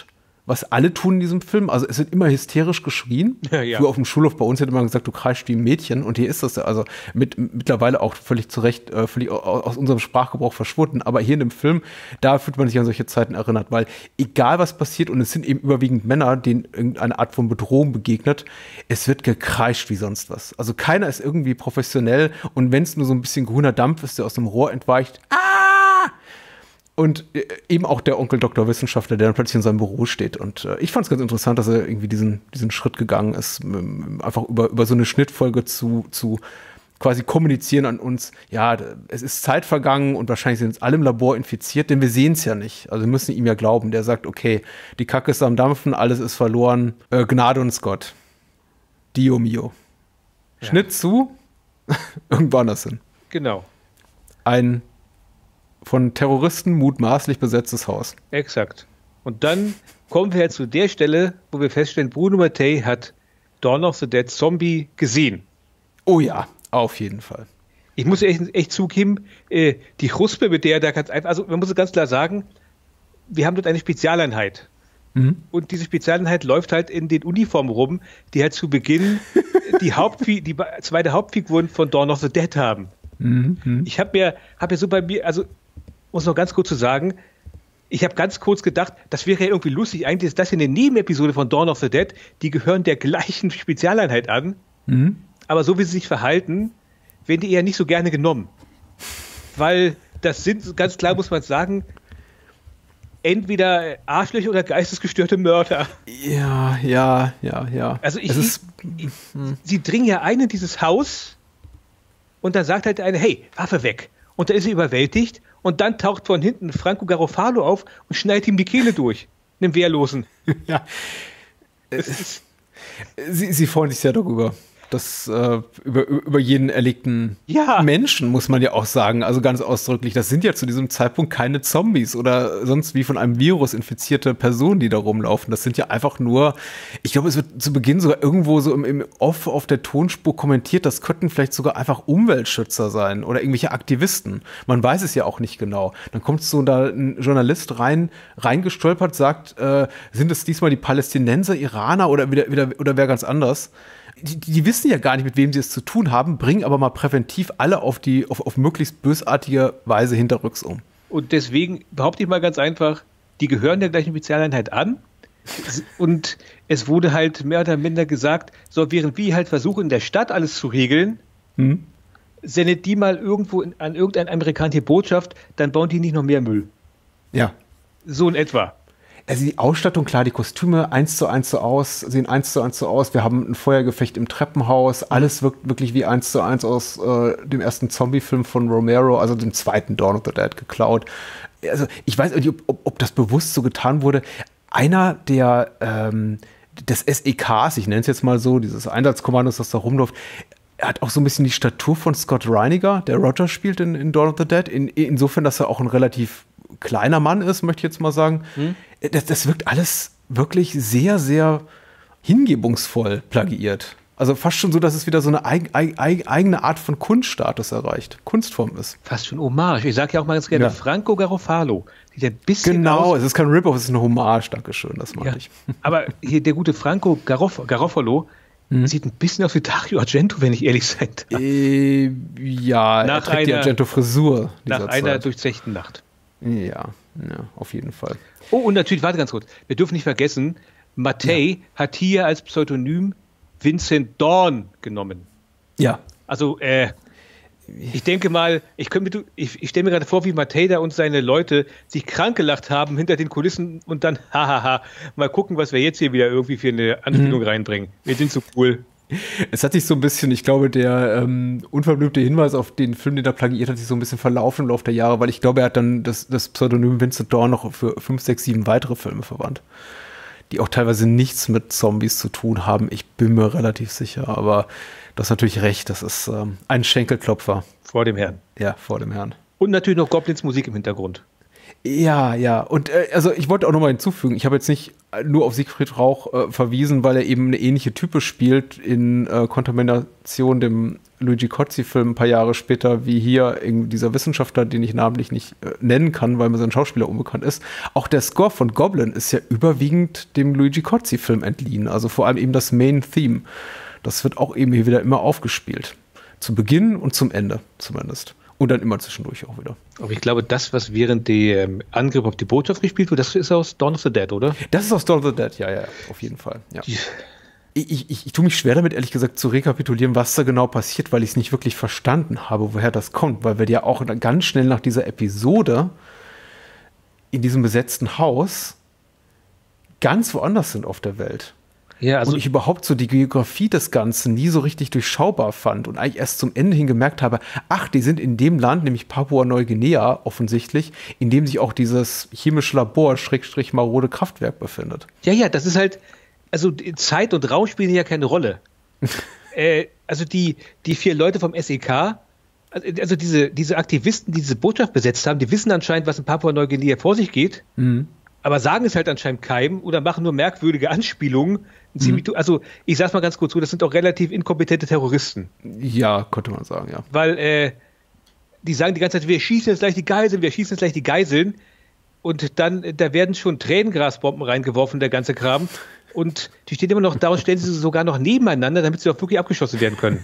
was alle tun in diesem Film. Also es wird immer hysterisch geschrien. Ja, ja. Früher auf dem Schulhof bei uns hätte man gesagt, du kreischst wie ein Mädchen. Und hier ist das also mit, mittlerweile auch völlig zu Recht, äh, völlig aus unserem Sprachgebrauch verschwunden. Aber hier in dem Film, da fühlt man sich an solche Zeiten erinnert. Weil egal was passiert, und es sind eben überwiegend Männer, denen irgendeine Art von Bedrohung begegnet, es wird gekreischt wie sonst was. Also keiner ist irgendwie professionell. Und wenn es nur so ein bisschen grüner Dampf ist, der aus dem Rohr entweicht, ah! Und eben auch der Onkel Doktor Wissenschaftler, der dann plötzlich in seinem Büro steht. Und äh, ich fand es ganz interessant, dass er irgendwie diesen, diesen Schritt gegangen ist, ähm, einfach über, über so eine Schnittfolge zu, zu quasi kommunizieren an uns. Ja, es ist Zeit vergangen und wahrscheinlich sind jetzt alle im Labor infiziert, denn wir sehen es ja nicht. Also wir müssen ihm ja glauben. Der sagt, okay, die Kacke ist am Dampfen, alles ist verloren. Äh, Gnade uns Gott. Dio mio. Ja. Schnitt zu, irgendwo anders hin. Genau. Ein von Terroristen mutmaßlich besetztes Haus. Exakt. Und dann kommen wir zu der Stelle, wo wir feststellen, Bruno Mattei hat Dawn of the Dead Zombie gesehen. Oh ja, auf jeden Fall. Ich muss echt, echt zugeben, äh, die Chuspe, mit der er da ganz einfach, also man muss ganz klar sagen, wir haben dort eine Spezialeinheit. Mhm. Und diese Spezialeinheit läuft halt in den Uniformen rum, die halt zu Beginn die, Hauptfi- die zweite Hauptfiguren von Dawn of the Dead haben. Mhm. Ich habe mir, hab mir so bei mir, also muss noch ganz kurz zu sagen, ich habe ganz kurz gedacht, das wäre ja irgendwie lustig, eigentlich ist das hier eine Nebenepisode von Dawn of the Dead, die gehören der gleichen Spezialeinheit an, mhm. aber so wie sie sich verhalten, werden die eher nicht so gerne genommen. Weil das sind, ganz klar muss man sagen, entweder Arschlöcher oder geistesgestörte Mörder. Ja, ja, ja, ja. Also ich, ist, ich, sie dringen ja ein in dieses Haus und dann sagt halt der eine, hey, Waffe weg. Und da ist er überwältigt und dann taucht von hinten Franco Garofalo auf und schneidet ihm die Kehle durch. Einem Wehrlosen. Ja. Sie, sie freuen sich sehr darüber. Das äh, über, über jeden erlegten ja. Menschen, muss man ja auch sagen, also ganz ausdrücklich, das sind ja zu diesem Zeitpunkt keine Zombies oder sonst wie von einem Virus infizierte Personen, die da rumlaufen. Das sind ja einfach nur, ich glaube, es wird zu Beginn sogar irgendwo so im, im Off auf der Tonspur kommentiert, das könnten vielleicht sogar einfach Umweltschützer sein oder irgendwelche Aktivisten. Man weiß es ja auch nicht genau. Dann kommt so da ein Journalist rein, reingestolpert, sagt, äh, sind es diesmal die Palästinenser, Iraner oder, wieder, wieder, oder wer ganz anders? Die, die wissen ja gar nicht, mit wem sie es zu tun haben, bringen aber mal präventiv alle auf die auf, auf möglichst bösartige Weise hinterrücks um. Und deswegen behaupte ich mal ganz einfach, die gehören der gleichen Spezialeinheit an. Und es wurde halt mehr oder minder gesagt, so während wir halt versuchen, in der Stadt alles zu regeln, hm. sendet die mal irgendwo in, an irgendeine amerikanische Botschaft, dann bauen die nicht noch mehr Müll. Ja. So in etwa. Also die Ausstattung, klar, die Kostüme eins zu eins so aus, sehen eins zu eins so aus. Wir haben ein Feuergefecht im Treppenhaus. Alles wirkt wirklich wie eins zu eins aus äh, dem ersten Zombie-Film von Romero, also dem zweiten Dawn of the Dead, geklaut. Also ich weiß nicht, ob, ob das bewusst so getan wurde. Einer der ähm, des S E Ks, ich nenne es jetzt mal so, dieses Einsatzkommandos, das da rumläuft, er hat auch so ein bisschen die Statur von Scott Reiniger, der Roger spielt in, in Dawn of the Dead. In, insofern, dass er auch ein relativ kleiner Mann ist, möchte ich jetzt mal sagen. Hm. Das, das wirkt alles wirklich sehr, sehr hingebungsvoll plagiiert. Also fast schon so, dass es wieder so eine eig, eig, eigene Art von Kunststatus erreicht, Kunstform ist. Fast schon Hommage. Ich sage ja auch mal ganz gerne, ja. Franco Garofalo. Sieht ein bisschen genau, aus. Es ist kein Rip-Off, es ist eine Hommage, dankeschön, das mag ja. ich. Aber hier der gute Franco Garof- Garofalo hm. sieht ein bisschen aus wie Dario Argento, wenn ich ehrlich sein darf. Äh, ja, nach er trägt einer, die Argento-Frisur Nach Zeit. einer durchzechten Nacht. Ja, ja, auf jeden Fall. Oh, und natürlich, warte ganz kurz, wir dürfen nicht vergessen, Mattei ja. hat hier als Pseudonym Vincent Dawn genommen. Ja. Also, äh, ich denke mal, ich, könnte, ich, ich stelle mir gerade vor, wie Mattei da und seine Leute sich krank gelacht haben hinter den Kulissen und dann, hahaha, mal gucken, was wir jetzt hier wieder irgendwie für eine Anspielung mhm. reinbringen. Wir sind so cool. Es hat sich so ein bisschen, ich glaube, der ähm, unverblümte Hinweis auf den Film, den er plagiiert hat, sich so ein bisschen verlaufen im Laufe der Jahre, weil ich glaube, er hat dann das, das Pseudonym Vincent Dawn noch für fünf, sechs, sieben weitere Filme verwandt, die auch teilweise nichts mit Zombies zu tun haben. Ich bin mir relativ sicher, aber du hast natürlich recht, das ist ähm, ein Schenkelklopfer. Vor dem Herrn. Ja, vor dem Herrn. Und natürlich noch Goblins Musik im Hintergrund. Ja, ja. Und äh, also ich wollte auch nochmal hinzufügen, ich habe jetzt nicht nur auf Siegfried Rauch äh, verwiesen, weil er eben eine ähnliche Type spielt in äh, Kontamination, dem Luigi Cozzi-Film ein paar Jahre später, wie hier in dieser Wissenschaftler, den ich namentlich nicht äh, nennen kann, weil mir sein Schauspieler unbekannt ist. Auch der Score von Goblin ist ja überwiegend dem Luigi Cozzi-Film entliehen, also vor allem eben das Main-Theme. Das wird auch eben hier wieder immer aufgespielt. Zu Beginn und zum Ende zumindest. Und dann immer zwischendurch auch wieder. Aber ich glaube, das, was während dem Angriff auf die Botschaft gespielt wird, das ist aus Dawn of the Dead, oder? Das ist aus Dawn of the Dead, ja, ja, auf jeden Fall. Ja. Ich, ich, ich, ich tue mich schwer damit, ehrlich gesagt, zu rekapitulieren, was da genau passiert, weil ich es nicht wirklich verstanden habe, woher das kommt. Weil wir ja auch ganz schnell nach dieser Episode in diesem besetzten Haus ganz woanders sind auf der Welt. Ja, also und ich überhaupt so die Geografie des Ganzen nie so richtig durchschaubar fand und eigentlich erst zum Ende hin gemerkt habe, ach, die sind in dem Land, nämlich Papua-Neuguinea offensichtlich, in dem sich auch dieses chemische Labor, Schrägstrich marode Kraftwerk befindet. Ja, ja, das ist halt, also Zeit und Raum spielen ja keine Rolle. äh, also die, die vier Leute vom S E K, also diese, diese Aktivisten, die diese Botschaft besetzt haben, die wissen anscheinend, was in Papua-Neuguinea vor sich geht. Mhm. Aber sagen es halt anscheinend keinem oder machen nur merkwürdige Anspielungen. Mhm. Also ich sag's mal ganz kurz so, das sind auch relativ inkompetente Terroristen. Ja, konnte man sagen, ja. Weil äh, die sagen die ganze Zeit, wir schießen jetzt gleich die Geiseln, wir schießen jetzt gleich die Geiseln. Und dann, da werden schon Tränengasbomben reingeworfen, der ganze Kram. Und die stehen immer noch da und stellen sie sogar noch nebeneinander, damit sie auch wirklich abgeschossen werden können.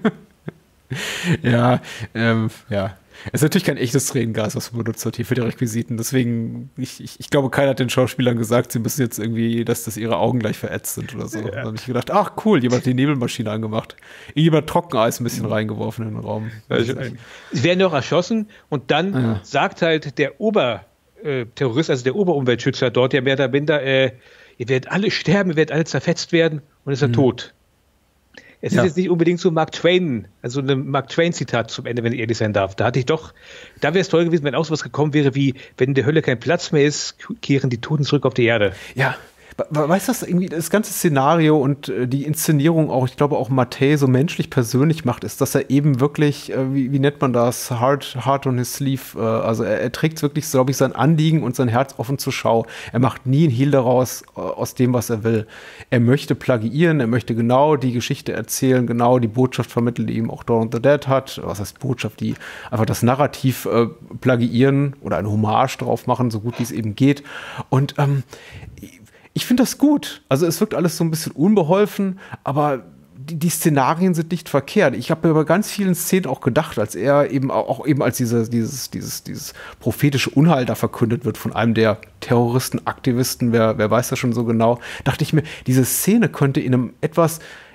ja, ähm, ja. Es ist natürlich kein echtes Tränengas, was man benutzt hat hier für die Requisiten. Deswegen, ich, ich, ich glaube, keiner hat den Schauspielern gesagt, sie müssen jetzt irgendwie, dass das ihre Augen gleich verätzt sind oder so. Ja. Da habe ich gedacht, ach cool, jemand hat die Nebelmaschine angemacht. Jemand Trockeneis ein bisschen reingeworfen in den Raum. Also, sie werden noch erschossen und dann ja. sagt halt der Oberterrorist, also der Oberumweltschützer dort, der mehr oder minder, äh, ihr werdet alle sterben, ihr werdet alle zerfetzt werden und ist er mhm. tot. Es ja. ist jetzt nicht unbedingt so Mark Twain, also ein Mark Twain-Zitat zum Ende, wenn ich ehrlich sein darf. Da hatte ich doch, da wäre es toll gewesen, wenn auch sowas gekommen wäre wie, wenn in der Hölle kein Platz mehr ist, kehren die Toten zurück auf die Erde. Ja, weißt du, irgendwie das ganze Szenario und äh, die Inszenierung auch, ich glaube auch Mattei so menschlich persönlich macht, ist, dass er eben wirklich, äh, wie, wie nennt man das, hard, hard on his sleeve, äh, also er, er trägt wirklich, glaube ich, sein Anliegen und sein Herz offen zur Schau. Er macht nie ein Hehl daraus, äh, aus dem, was er will. Er möchte plagiieren, er möchte genau die Geschichte erzählen, genau die Botschaft vermitteln, die ihm auch Dawn of the Dead hat. Was heißt Botschaft? Die einfach das Narrativ äh, plagiieren oder eine Hommage drauf machen, so gut wie es eben geht. Und ähm, ich finde das gut. Also es wirkt alles so ein bisschen unbeholfen, aber die, die Szenarien sind nicht verkehrt. Ich habe mir bei ganz vielen Szenen auch gedacht, als er eben auch eben als diese, dieses, dieses, dieses prophetische Unheil da verkündet wird von einem der Terroristen, Aktivisten, wer, wer weiß das schon so genau, dachte ich mir, diese Szene könnte in einem etwas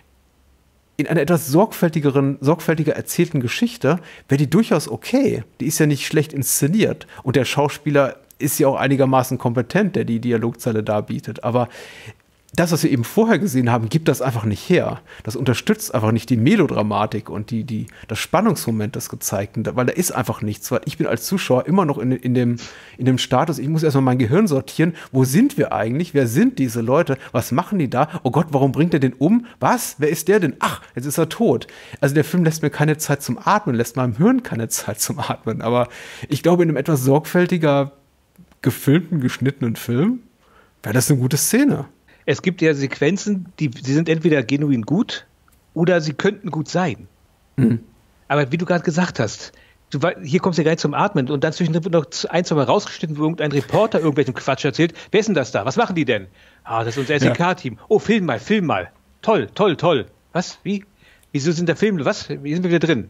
in einer etwas sorgfältigeren, sorgfältiger erzählten Geschichte, wäre die durchaus okay. Die ist ja nicht schlecht inszeniert. Und der Schauspieler ist ja auch einigermaßen kompetent, der die Dialogzeile darbietet. Aber das, was wir eben vorher gesehen haben, gibt das einfach nicht her. Das unterstützt einfach nicht die Melodramatik und die, die, das Spannungsmoment des Gezeigten, weil da ist einfach nichts. Weil ich bin als Zuschauer immer noch in, in, dem, in dem Status, ich muss erstmal mein Gehirn sortieren. Wo sind wir eigentlich? Wer sind diese Leute? Was machen die da? Oh Gott, warum bringt er den um? Was? Wer ist der denn? Ach, jetzt ist er tot. Also der Film lässt mir keine Zeit zum Atmen, lässt meinem Hirn keine Zeit zum Atmen. Aber ich glaube, in einem etwas sorgfältiger gefilmten, geschnittenen Film wäre das eine gute Szene. Es gibt ja Sequenzen, die, die sind entweder genuin gut oder sie könnten gut sein. Mhm. Aber wie du gerade gesagt hast, du, hier kommst du ja gleich zum Atmen und dann zwischendrin wird noch ein, zwei Mal rausgeschnitten, wo irgendein Reporter irgendwelchen Quatsch erzählt. Wer ist denn das da? Was machen die denn? Ah, das ist unser S E K-Team. Oh, film mal, film mal. Toll, toll, toll. Was? Wie? Wieso sind da Filme? Was? Wie sind wir wieder drin?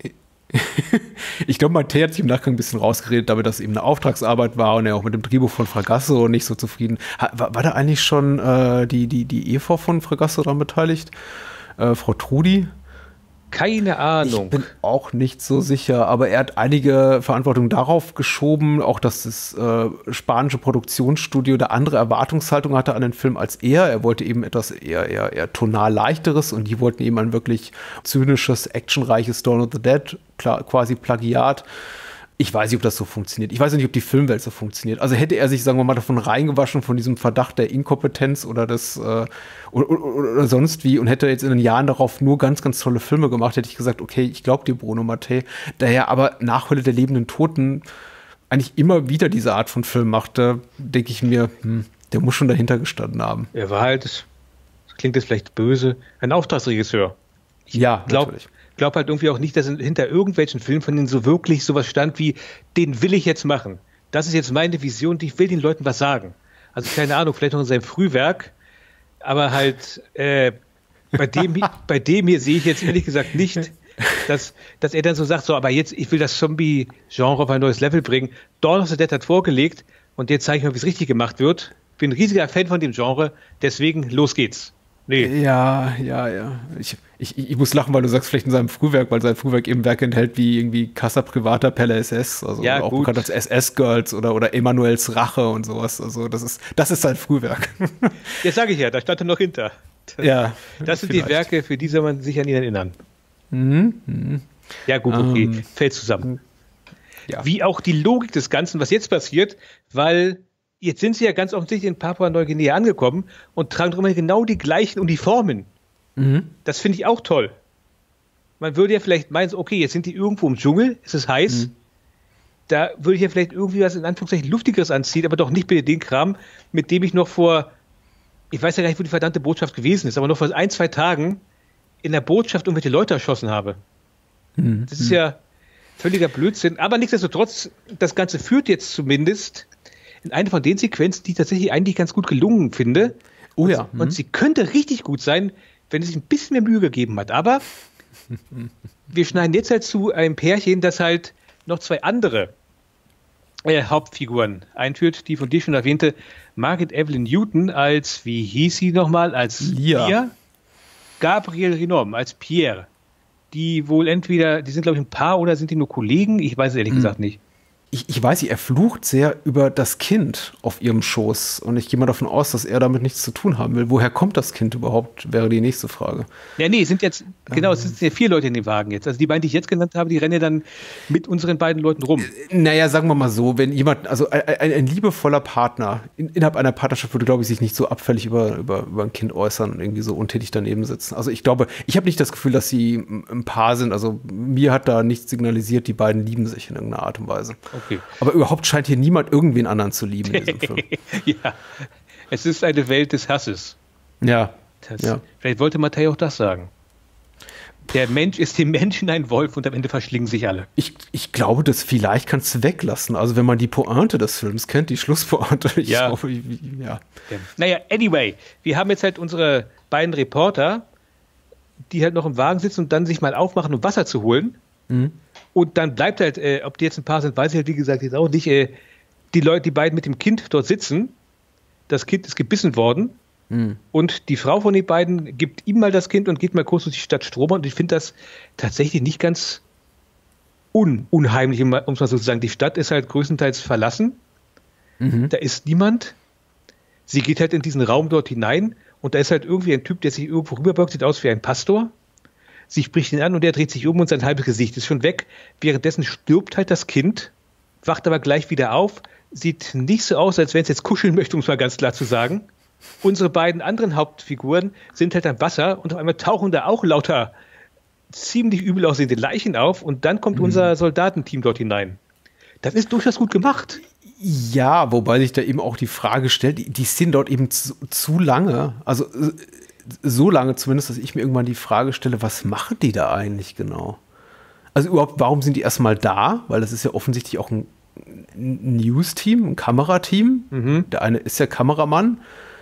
Ich glaube, Mattei hat sich im Nachgang ein bisschen rausgeredet, damit das eben eine Auftragsarbeit war und er auch mit dem Drehbuch von Fragasso nicht so zufrieden. War, war da eigentlich schon äh, die, die, die Ehefrau von Fragasso daran beteiligt? Äh, Frau Trudi? Keine Ahnung. Ich bin auch nicht so sicher, aber er hat einige Verantwortung darauf geschoben, auch dass das äh, spanische Produktionsstudio eine andere Erwartungshaltung hatte an den Film als er. Er wollte eben etwas eher, eher, eher tonal leichteres und die wollten eben ein wirklich zynisches, actionreiches Dawn of the Dead, klar, quasi Plagiat. Ich weiß nicht, ob das so funktioniert. Ich weiß nicht, ob die Filmwelt so funktioniert. Also hätte er sich, sagen wir mal, davon reingewaschen, von diesem Verdacht der Inkompetenz oder des äh, oder, oder, oder sonst wie und hätte jetzt in den Jahren darauf nur ganz, ganz tolle Filme gemacht, hätte ich gesagt, okay, ich glaube dir, Bruno Mattei. Daher aber nach Hölle der lebenden Toten eigentlich immer wieder diese Art von Film macht, da denke ich mir, hm, der muss schon dahinter gestanden haben. Er war halt, das klingt jetzt vielleicht böse, ein Auftragsregisseur. Ich ja, glaub, natürlich. Ich glaube halt irgendwie auch nicht, dass hinter irgendwelchen Filmen von denen so wirklich sowas stand wie, den will ich jetzt machen. Das ist jetzt meine Vision, ich will den Leuten was sagen. Also keine Ahnung, vielleicht noch in seinem Frühwerk, aber halt äh, bei, dem, bei dem hier sehe ich jetzt ehrlich gesagt nicht, dass, dass er dann so sagt, so, aber jetzt, ich will das Zombie-Genre auf ein neues Level bringen. Dawn of the Dead hat vorgelegt und jetzt zeige ich mal, wie es richtig gemacht wird. Bin ein riesiger Fan von dem Genre, deswegen los geht's. Nee. Ja, ja, ja. Ich, ich, ich muss lachen, weil du sagst, vielleicht in seinem Frühwerk, weil sein Frühwerk eben Werke enthält wie irgendwie Casa Privata Pelle S S, also ja, auch gut. bekannt als S S-Girls oder, oder Emanuels Rache und sowas. Also das ist, das ist sein Frühwerk. Jetzt sage ich ja, da stand er noch hinter. Das, ja. Das sind vielleicht. die Werke, für die soll man sich an ihn erinnern. Mhm. Mhm. Ja, gut, okay. Ähm, Fällt zusammen. Ja. Wie auch die Logik des Ganzen, was jetzt passiert, weil jetzt sind sie ja ganz offensichtlich in Papua-Neuguinea angekommen und tragen drüber genau die gleichen Uniformen. Mhm. Das finde ich auch toll. Man würde ja vielleicht meinen, okay, jetzt sind die irgendwo im Dschungel, es ist heiß. Mhm. Da würde ich ja vielleicht irgendwie was in Anführungszeichen Luftigeres anziehen, aber doch nicht bitte den Kram, mit dem ich noch vor, ich weiß ja gar nicht, wo die verdammte Botschaft gewesen ist, aber noch vor ein, zwei Tagen in der Botschaft irgendwelche Leute erschossen habe. Mhm. Das ist ja völliger Blödsinn. Aber nichtsdestotrotz, das Ganze führt jetzt zumindest in eine von den Sequenzen, die ich tatsächlich eigentlich ganz gut gelungen finde. Oh ja. Und, und sie könnte richtig gut sein, wenn es sich ein bisschen mehr Mühe gegeben hat. Aber wir schneiden jetzt halt zu einem Pärchen, das halt noch zwei andere äh, Hauptfiguren einführt, die von dir schon erwähnte Margaret Evelyn Newton als, wie hieß sie nochmal, als Lia. Lia, Gabriel Renom als Pierre, die wohl entweder, die sind glaube ich ein Paar oder sind die nur Kollegen, ich weiß es ehrlich mhm. gesagt nicht. Ich, ich weiß, er flucht sehr über das Kind auf ihrem Schoß und ich gehe mal davon aus, dass er damit nichts zu tun haben will. Woher kommt das Kind überhaupt, wäre die nächste Frage. Ja, nee, es sind jetzt, genau, es sind ja vier Leute in dem Wagen jetzt. Also die beiden, die ich jetzt genannt habe, die rennen ja dann mit unseren beiden Leuten rum. Naja, sagen wir mal so, wenn jemand, also ein, ein, ein liebevoller Partner in, innerhalb einer Partnerschaft würde, glaube ich, sich nicht so abfällig über, über, über ein Kind äußern und irgendwie so untätig daneben sitzen. Also ich glaube, ich habe nicht das Gefühl, dass sie ein Paar sind. Also mir hat da nichts signalisiert, die beiden lieben sich in irgendeiner Art und Weise. Okay. Aber überhaupt scheint hier niemand irgendwen anderen zu lieben in diesem Film. Ja, es ist eine Welt des Hasses. Ja. Das, ja. Vielleicht wollte Mattei auch das sagen. Der Mensch ist dem Menschen ein Wolf und am Ende verschlingen sich alle. Ich, ich glaube, das vielleicht kannst du weglassen. Also wenn man die Pointe des Films kennt, die Schlusspointe. Ich ja. Glaube, ja. Naja, anyway, wir haben jetzt halt unsere beiden Reporter, die halt noch im Wagen sitzen und dann sich mal aufmachen, um Wasser zu holen. Mhm. Und dann bleibt halt, äh, ob die jetzt ein Paar sind, weiß ich halt, wie gesagt, jetzt auch nicht, äh, die Leute, die beiden mit dem Kind dort sitzen, das Kind ist gebissen worden mhm. und die Frau von den beiden gibt ihm mal das Kind und geht mal kurz durch die Stadt Stromer und ich finde das tatsächlich nicht ganz un unheimlich, um es mal so zu sagen. Die Stadt ist halt größtenteils verlassen, mhm. da ist niemand, sie geht halt in diesen Raum dort hinein und da ist halt irgendwie ein Typ, der sich irgendwo rüberbeugt, sieht aus wie ein Pastor. Sie spricht ihn an und er dreht sich um und sein halbes Gesicht ist schon weg. Währenddessen stirbt halt das Kind, wacht aber gleich wieder auf, sieht nicht so aus, als wenn es jetzt kuscheln möchte, um es mal ganz klar zu sagen. Unsere beiden anderen Hauptfiguren sind halt am Wasser und auf einmal tauchen da auch lauter ziemlich übel aussehende Leichen auf und dann kommt mhm. unser Soldatenteam dort hinein. Das ist durchaus gut gemacht. Ja, wobei sich da eben auch die Frage stellt, die, die sind dort eben zu, zu lange, also so lange zumindest, dass ich mir irgendwann die Frage stelle, was machen die da eigentlich genau? Also überhaupt, warum sind die erstmal da? Weil das ist ja offensichtlich auch ein News-Team, ein Kamerateam. Mhm. Der eine ist ja Kameramann.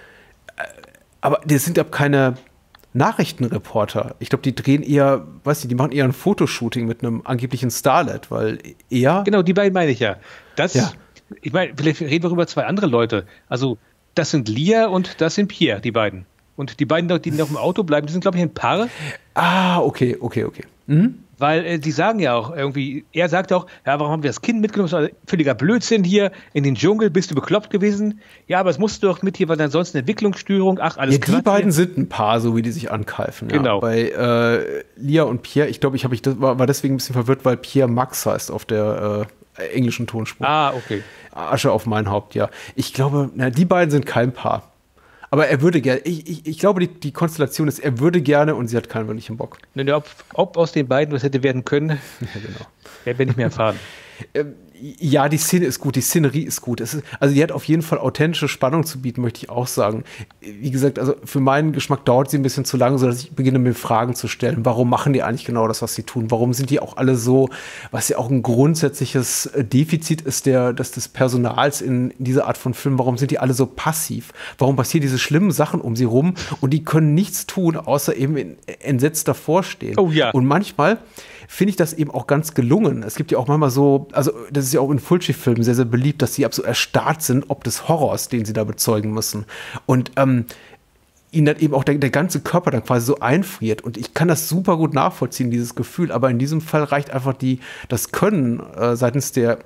Aber das sind ja keine Nachrichtenreporter. Ich glaube, die drehen eher, weiß nicht, die machen eher ein Fotoshooting mit einem angeblichen Starlet, weil er... Genau, die beiden meine ich ja. Das, ja. Ich meine, vielleicht reden wir über zwei andere Leute. Also, das sind Lia und das sind Pierre, die beiden. Und die beiden, die noch im Auto bleiben, die sind, glaube ich, ein Paar. Ah, okay, okay, okay. Mhm. Weil äh, die sagen ja auch irgendwie, er sagt auch, ja, warum haben wir das Kind mitgenommen? Das ist ein völliger Blödsinn hier in den Dschungel, bist du bekloppt gewesen? Ja, aber es musst du doch mit hier, weil ansonsten Entwicklungsstörung, ach, alles klar. Ja, die beiden sind ein Paar, so wie die sich ankeifen. Ja. Genau. Bei äh, Lia und Pierre, ich glaube, ich, ich das, war, war deswegen ein bisschen verwirrt, weil Pierre Max heißt auf der äh, englischen Tonspur. Ah, okay. Asche auf mein Haupt, ja. Ich glaube, na, die beiden sind kein Paar. Aber er würde gerne, ich, ich, ich glaube, die, die Konstellation ist, er würde gerne und sie hat keinen wirklichen Bock. Ob, ob aus den beiden was hätte werden können, ja, genau. werden wir nicht mehr erfahren. Ähm, ja, die Szene ist gut, die Szenerie ist gut. Es ist, also die hat auf jeden Fall authentische Spannung zu bieten, möchte ich auch sagen. Wie gesagt, also für meinen Geschmack dauert sie ein bisschen zu lange, sodass ich beginne, mir Fragen zu stellen. Warum machen die eigentlich genau das, was sie tun? Warum sind die auch alle so, was ja auch ein grundsätzliches Defizit ist, der, des, des Personals in, in dieser Art von Film, warum sind die alle so passiv? Warum passieren diese schlimmen Sachen um sie rum und die können nichts tun, außer eben in, entsetzt davor stehen? Oh ja. Und manchmal finde ich das eben auch ganz gelungen. Es gibt ja auch manchmal so, also das ist ja auch in Fulci-Filmen sehr, sehr beliebt, dass sie ab so erstarrt sind, ob des Horrors, den sie da bezeugen müssen. Und ähm, ihnen dann eben auch der, der ganze Körper dann quasi so einfriert. Und ich kann das super gut nachvollziehen, dieses Gefühl. Aber in diesem Fall reicht einfach die, das Können äh, seitens der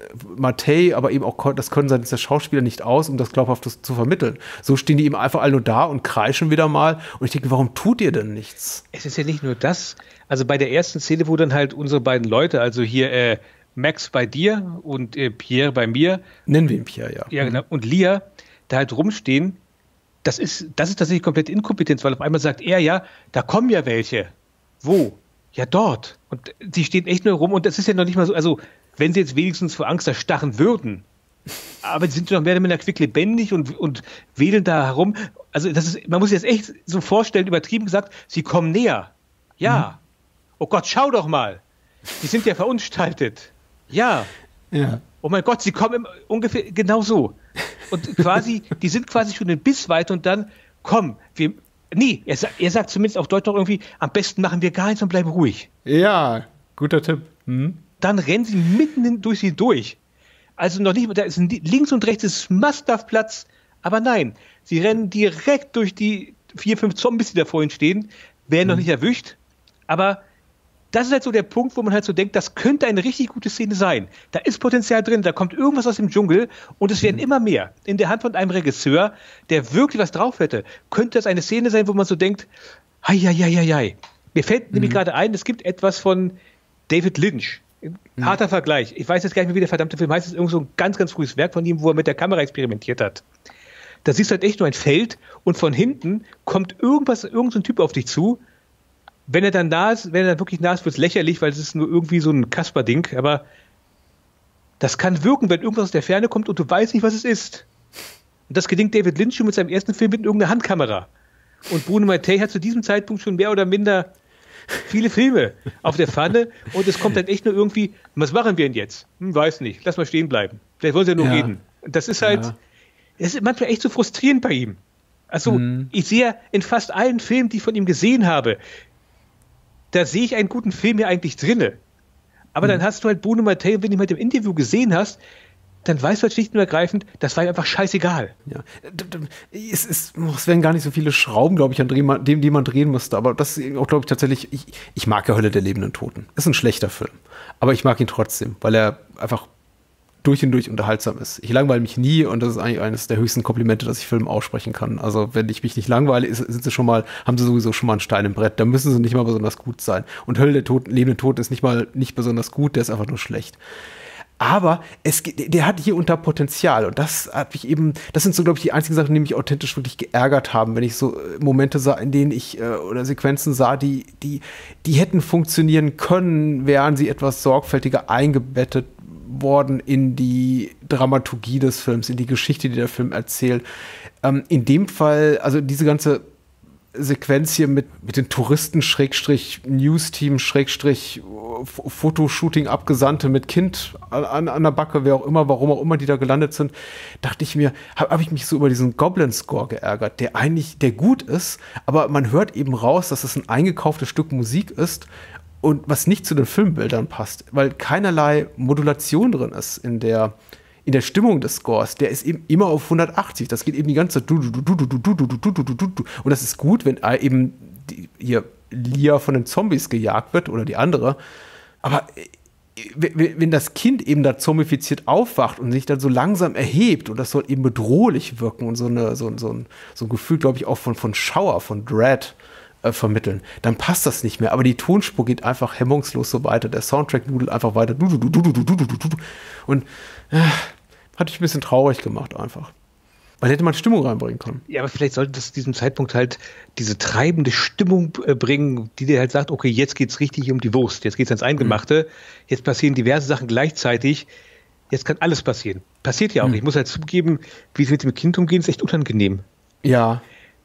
Mattei, aber eben auch das Können seitens der Schauspieler nicht aus, um das glaubhaft zu vermitteln. So stehen die eben einfach alle nur da und kreischen wieder mal. Und ich denke, warum tut ihr denn nichts? Es ist ja nicht nur das. Also bei der ersten Szene, wo dann halt unsere beiden Leute, also hier äh, Max bei dir und äh, Pierre bei mir. Nennen wir ihn Pierre, ja. Ja, genau. Und Lia da halt rumstehen, das ist, das ist tatsächlich komplett Inkompetenz, weil auf einmal sagt er ja, da kommen ja welche. Wo? Ja, dort. Und sie stehen echt nur rum und das ist ja noch nicht mal so, also wenn sie jetzt wenigstens vor Angst erstarren würden, aber sie sind noch mehr oder minder quicklebendig und, und wedeln da herum. Also das ist, man muss sich das echt so vorstellen, übertrieben gesagt, sie kommen näher. Ja. Mhm. Oh Gott, schau doch mal. Die sind ja verunstaltet. Ja. Ja. Oh mein Gott, sie kommen im, ungefähr genau so. Und quasi, die sind quasi schon einen Biss weit und dann, komm, wir, nee, er, er sagt zumindest auf Deutsch noch irgendwie, am besten machen wir gar nichts und bleiben ruhig. Ja, guter Tipp. Hm? Dann rennen sie mitten durch sie durch. Also noch nicht, da ist links und rechts ist Must-Have Platz, aber nein, sie rennen direkt durch die vier, fünf Zombies, die da vorhin stehen, werden hm. noch nicht erwischt, aber das ist halt so der Punkt, wo man halt so denkt, das könnte eine richtig gute Szene sein. Da ist Potenzial drin, da kommt irgendwas aus dem Dschungel und es werden mhm. immer mehr. In der Hand von einem Regisseur, der wirklich was drauf hätte, könnte das eine Szene sein, wo man so denkt, hei, hei, hei, hei, hei. Mir fällt mhm. nämlich gerade ein, es gibt etwas von David Lynch. Mhm. Harter Vergleich. Ich weiß jetzt gar nicht mehr, wie der verdammte Film heißt. Es ist irgend so ein ganz, ganz frühes Werk von ihm, wo er mit der Kamera experimentiert hat. Da siehst du halt echt nur ein Feld und von hinten kommt irgendwas, irgend so ein Typ auf dich zu. Wenn er dann da ist, wenn er dann wirklich nah ist, wird es lächerlich, weil es ist nur irgendwie so ein Kasper-Ding, aber das kann wirken, wenn irgendwas aus der Ferne kommt und du weißt nicht, was es ist. Und das gelingt David Lynch schon mit seinem ersten Film mit irgendeiner Handkamera. Und Bruno Mattei hat zu diesem Zeitpunkt schon mehr oder minder viele Filme auf der Pfanne und es kommt dann echt nur irgendwie, was machen wir denn jetzt? Hm, weiß nicht, lass mal stehen bleiben. Vielleicht wollen sie ja nur ja. reden. Und das ist halt, ja. das ist manchmal echt so frustrierend bei ihm. Also, mhm. ich sehe in fast allen Filmen, die ich von ihm gesehen habe, da sehe ich einen guten Film ja eigentlich drinne. Aber mhm. dann hast du halt Bruno Mattei, wenn du ihn mit dem Interview gesehen hast, dann weißt du halt schlicht und ergreifend, das war ihm einfach scheißegal. Ja, es, ist, es wären gar nicht so viele Schrauben, glaube ich, an dem, dem, die man drehen müsste. Aber das ist auch, glaube ich, tatsächlich, ich, ich mag ja Hölle der lebenden Toten. Ist ein schlechter Film. Aber ich mag ihn trotzdem, weil er einfach durch und durch unterhaltsam ist. Ich langweile mich nie und das ist eigentlich eines der höchsten Komplimente, das ich Filmen aussprechen kann. Also wenn ich mich nicht langweile, ist, sind sie schon mal, haben sie sowieso schon mal einen Stein im Brett. Da müssen sie nicht mal besonders gut sein. Und Hölle der Toten, lebenden Toten ist nicht mal nicht besonders gut, der ist einfach nur schlecht. Aber es, der hat hier unter Potenzial und das hat mich eben, das sind so, glaube ich, die einzigen Sachen, die mich authentisch wirklich geärgert haben, wenn ich so Momente sah, in denen ich, äh, oder Sequenzen sah, die, die, die hätten funktionieren können, wären sie etwas sorgfältiger eingebettet worden in die Dramaturgie des Films, in die Geschichte, die der Film erzählt. Ähm, in dem Fall, also diese ganze Sequenz hier mit, mit den Touristen, Schrägstrich, News-Team, Schrägstrich, Fotoshooting-Abgesandte mit Kind an, an der Backe, wer auch immer, warum auch immer die da gelandet sind, dachte ich mir, habe hab ich mich so über diesen Goblin-Score geärgert, der eigentlich, der gut ist, aber man hört eben raus, dass es ein eingekauftes Stück Musik ist und was nicht zu den Filmbildern passt, weil keinerlei Modulation drin ist in der in der Stimmung des Scores, der ist eben immer auf hundertachtzig. Das geht eben die ganze Zeit. Und das ist gut, wenn eben die, hier Lia von den Zombies gejagt wird oder die andere. Aber wenn das Kind eben da zombifiziert aufwacht und sich dann so langsam erhebt und das soll eben bedrohlich wirken und so, eine, so, so, ein, so ein Gefühl, glaube ich, auch von, von Schauer, von Dread äh, vermitteln, dann passt das nicht mehr. Aber die Tonspur geht einfach hemmungslos so weiter. Der Soundtrack nudelt einfach weiter. Und äh, hat mich ein bisschen traurig gemacht einfach. Weil hätte man Stimmung reinbringen können. Ja, aber vielleicht sollte das zu diesem Zeitpunkt halt diese treibende Stimmung äh, bringen, die dir halt sagt, okay, jetzt geht's richtig um die Wurst, jetzt geht's ans Eingemachte, mhm. jetzt passieren diverse Sachen gleichzeitig, jetzt kann alles passieren. Passiert ja auch. Mhm. Ich muss halt zugeben, wie sie mit dem Kind umgehen, ist echt unangenehm. Ja.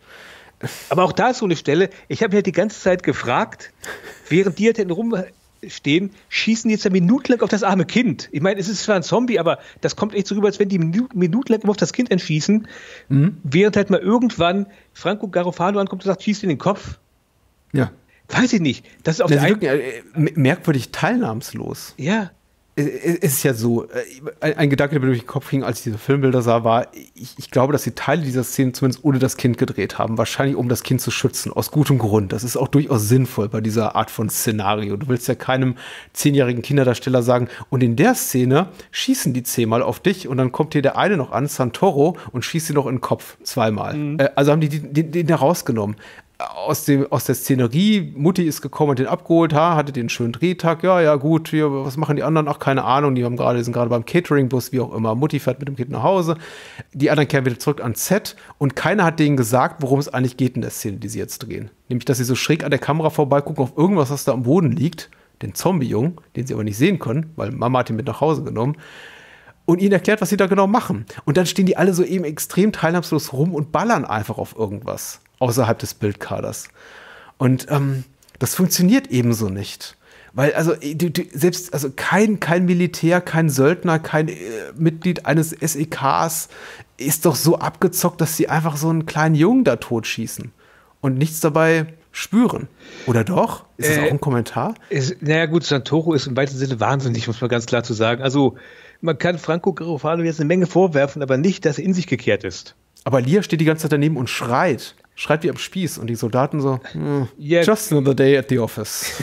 Aber auch da ist so eine Stelle, ich habe mich halt die ganze Zeit gefragt, während die halt rumstehen, schießen die jetzt ja minutenlang auf das arme Kind. Ich meine, es ist zwar ein Zombie, aber das kommt echt so rüber, als wenn die minu- minutenlang immer auf das Kind entschießen, mhm. während halt mal irgendwann Franco Garofalo ankommt und sagt, schießt in den Kopf. Ja. Weiß ich nicht. Das ist auf das der ist wirklich, äh, merkwürdig teilnahmslos. Ja. Es ist ja so, ein Gedanke, der mir durch den Kopf ging, als ich diese Filmbilder sah, war, ich, ich glaube, dass sie Teile dieser Szene zumindest ohne das Kind gedreht haben. Wahrscheinlich, um das Kind zu schützen, aus gutem Grund. Das ist auch durchaus sinnvoll bei dieser Art von Szenario. Du willst ja keinem zehnjährigen Kinderdarsteller sagen, und in der Szene schießen die zehnmal auf dich und dann kommt hier der eine noch an, Santoro, und schießt sie noch in den Kopf zweimal. Mhm. Also haben die den, den da rausgenommen. Aus, dem, aus der Szenerie, Mutti ist gekommen und den abgeholt, ha, hatte den schönen Drehtag, ja, ja, gut, hier, was machen die anderen? Ach, keine Ahnung, die haben gerade, sind gerade beim Catering-Bus, wie auch immer. Mutti fährt mit dem Kind nach Hause, die anderen kehren wieder zurück ans Set und keiner hat denen gesagt, worum es eigentlich geht in der Szene, die sie jetzt drehen. Nämlich, dass sie so schräg an der Kamera vorbeigucken auf irgendwas, was da am Boden liegt, den Zombie-Jungen, den sie aber nicht sehen können, weil Mama hat ihn mit nach Hause genommen, und ihnen erklärt, was sie da genau machen. Und dann stehen die alle so eben extrem teilnahmslos rum und ballern einfach auf irgendwas außerhalb des Bildkaders. Und ähm, das funktioniert ebenso nicht. Weil also du, du, selbst also kein, kein Militär, kein Söldner, kein äh, Mitglied eines S E Ks ist doch so abgezockt, dass sie einfach so einen kleinen Jungen da totschießen und nichts dabei spüren. Oder doch? Ist das äh, auch ein Kommentar? Ist, naja gut, Santoro ist im weitesten Sinne wahnsinnig, muss man ganz klar zu sagen. Also man kann Franco Garofalo jetzt eine Menge vorwerfen, aber nicht, dass er in sich gekehrt ist. Aber Lia steht die ganze Zeit daneben und schreit. Schreit wie am Spieß. Und die Soldaten so, mm, yeah. Just another day at the office.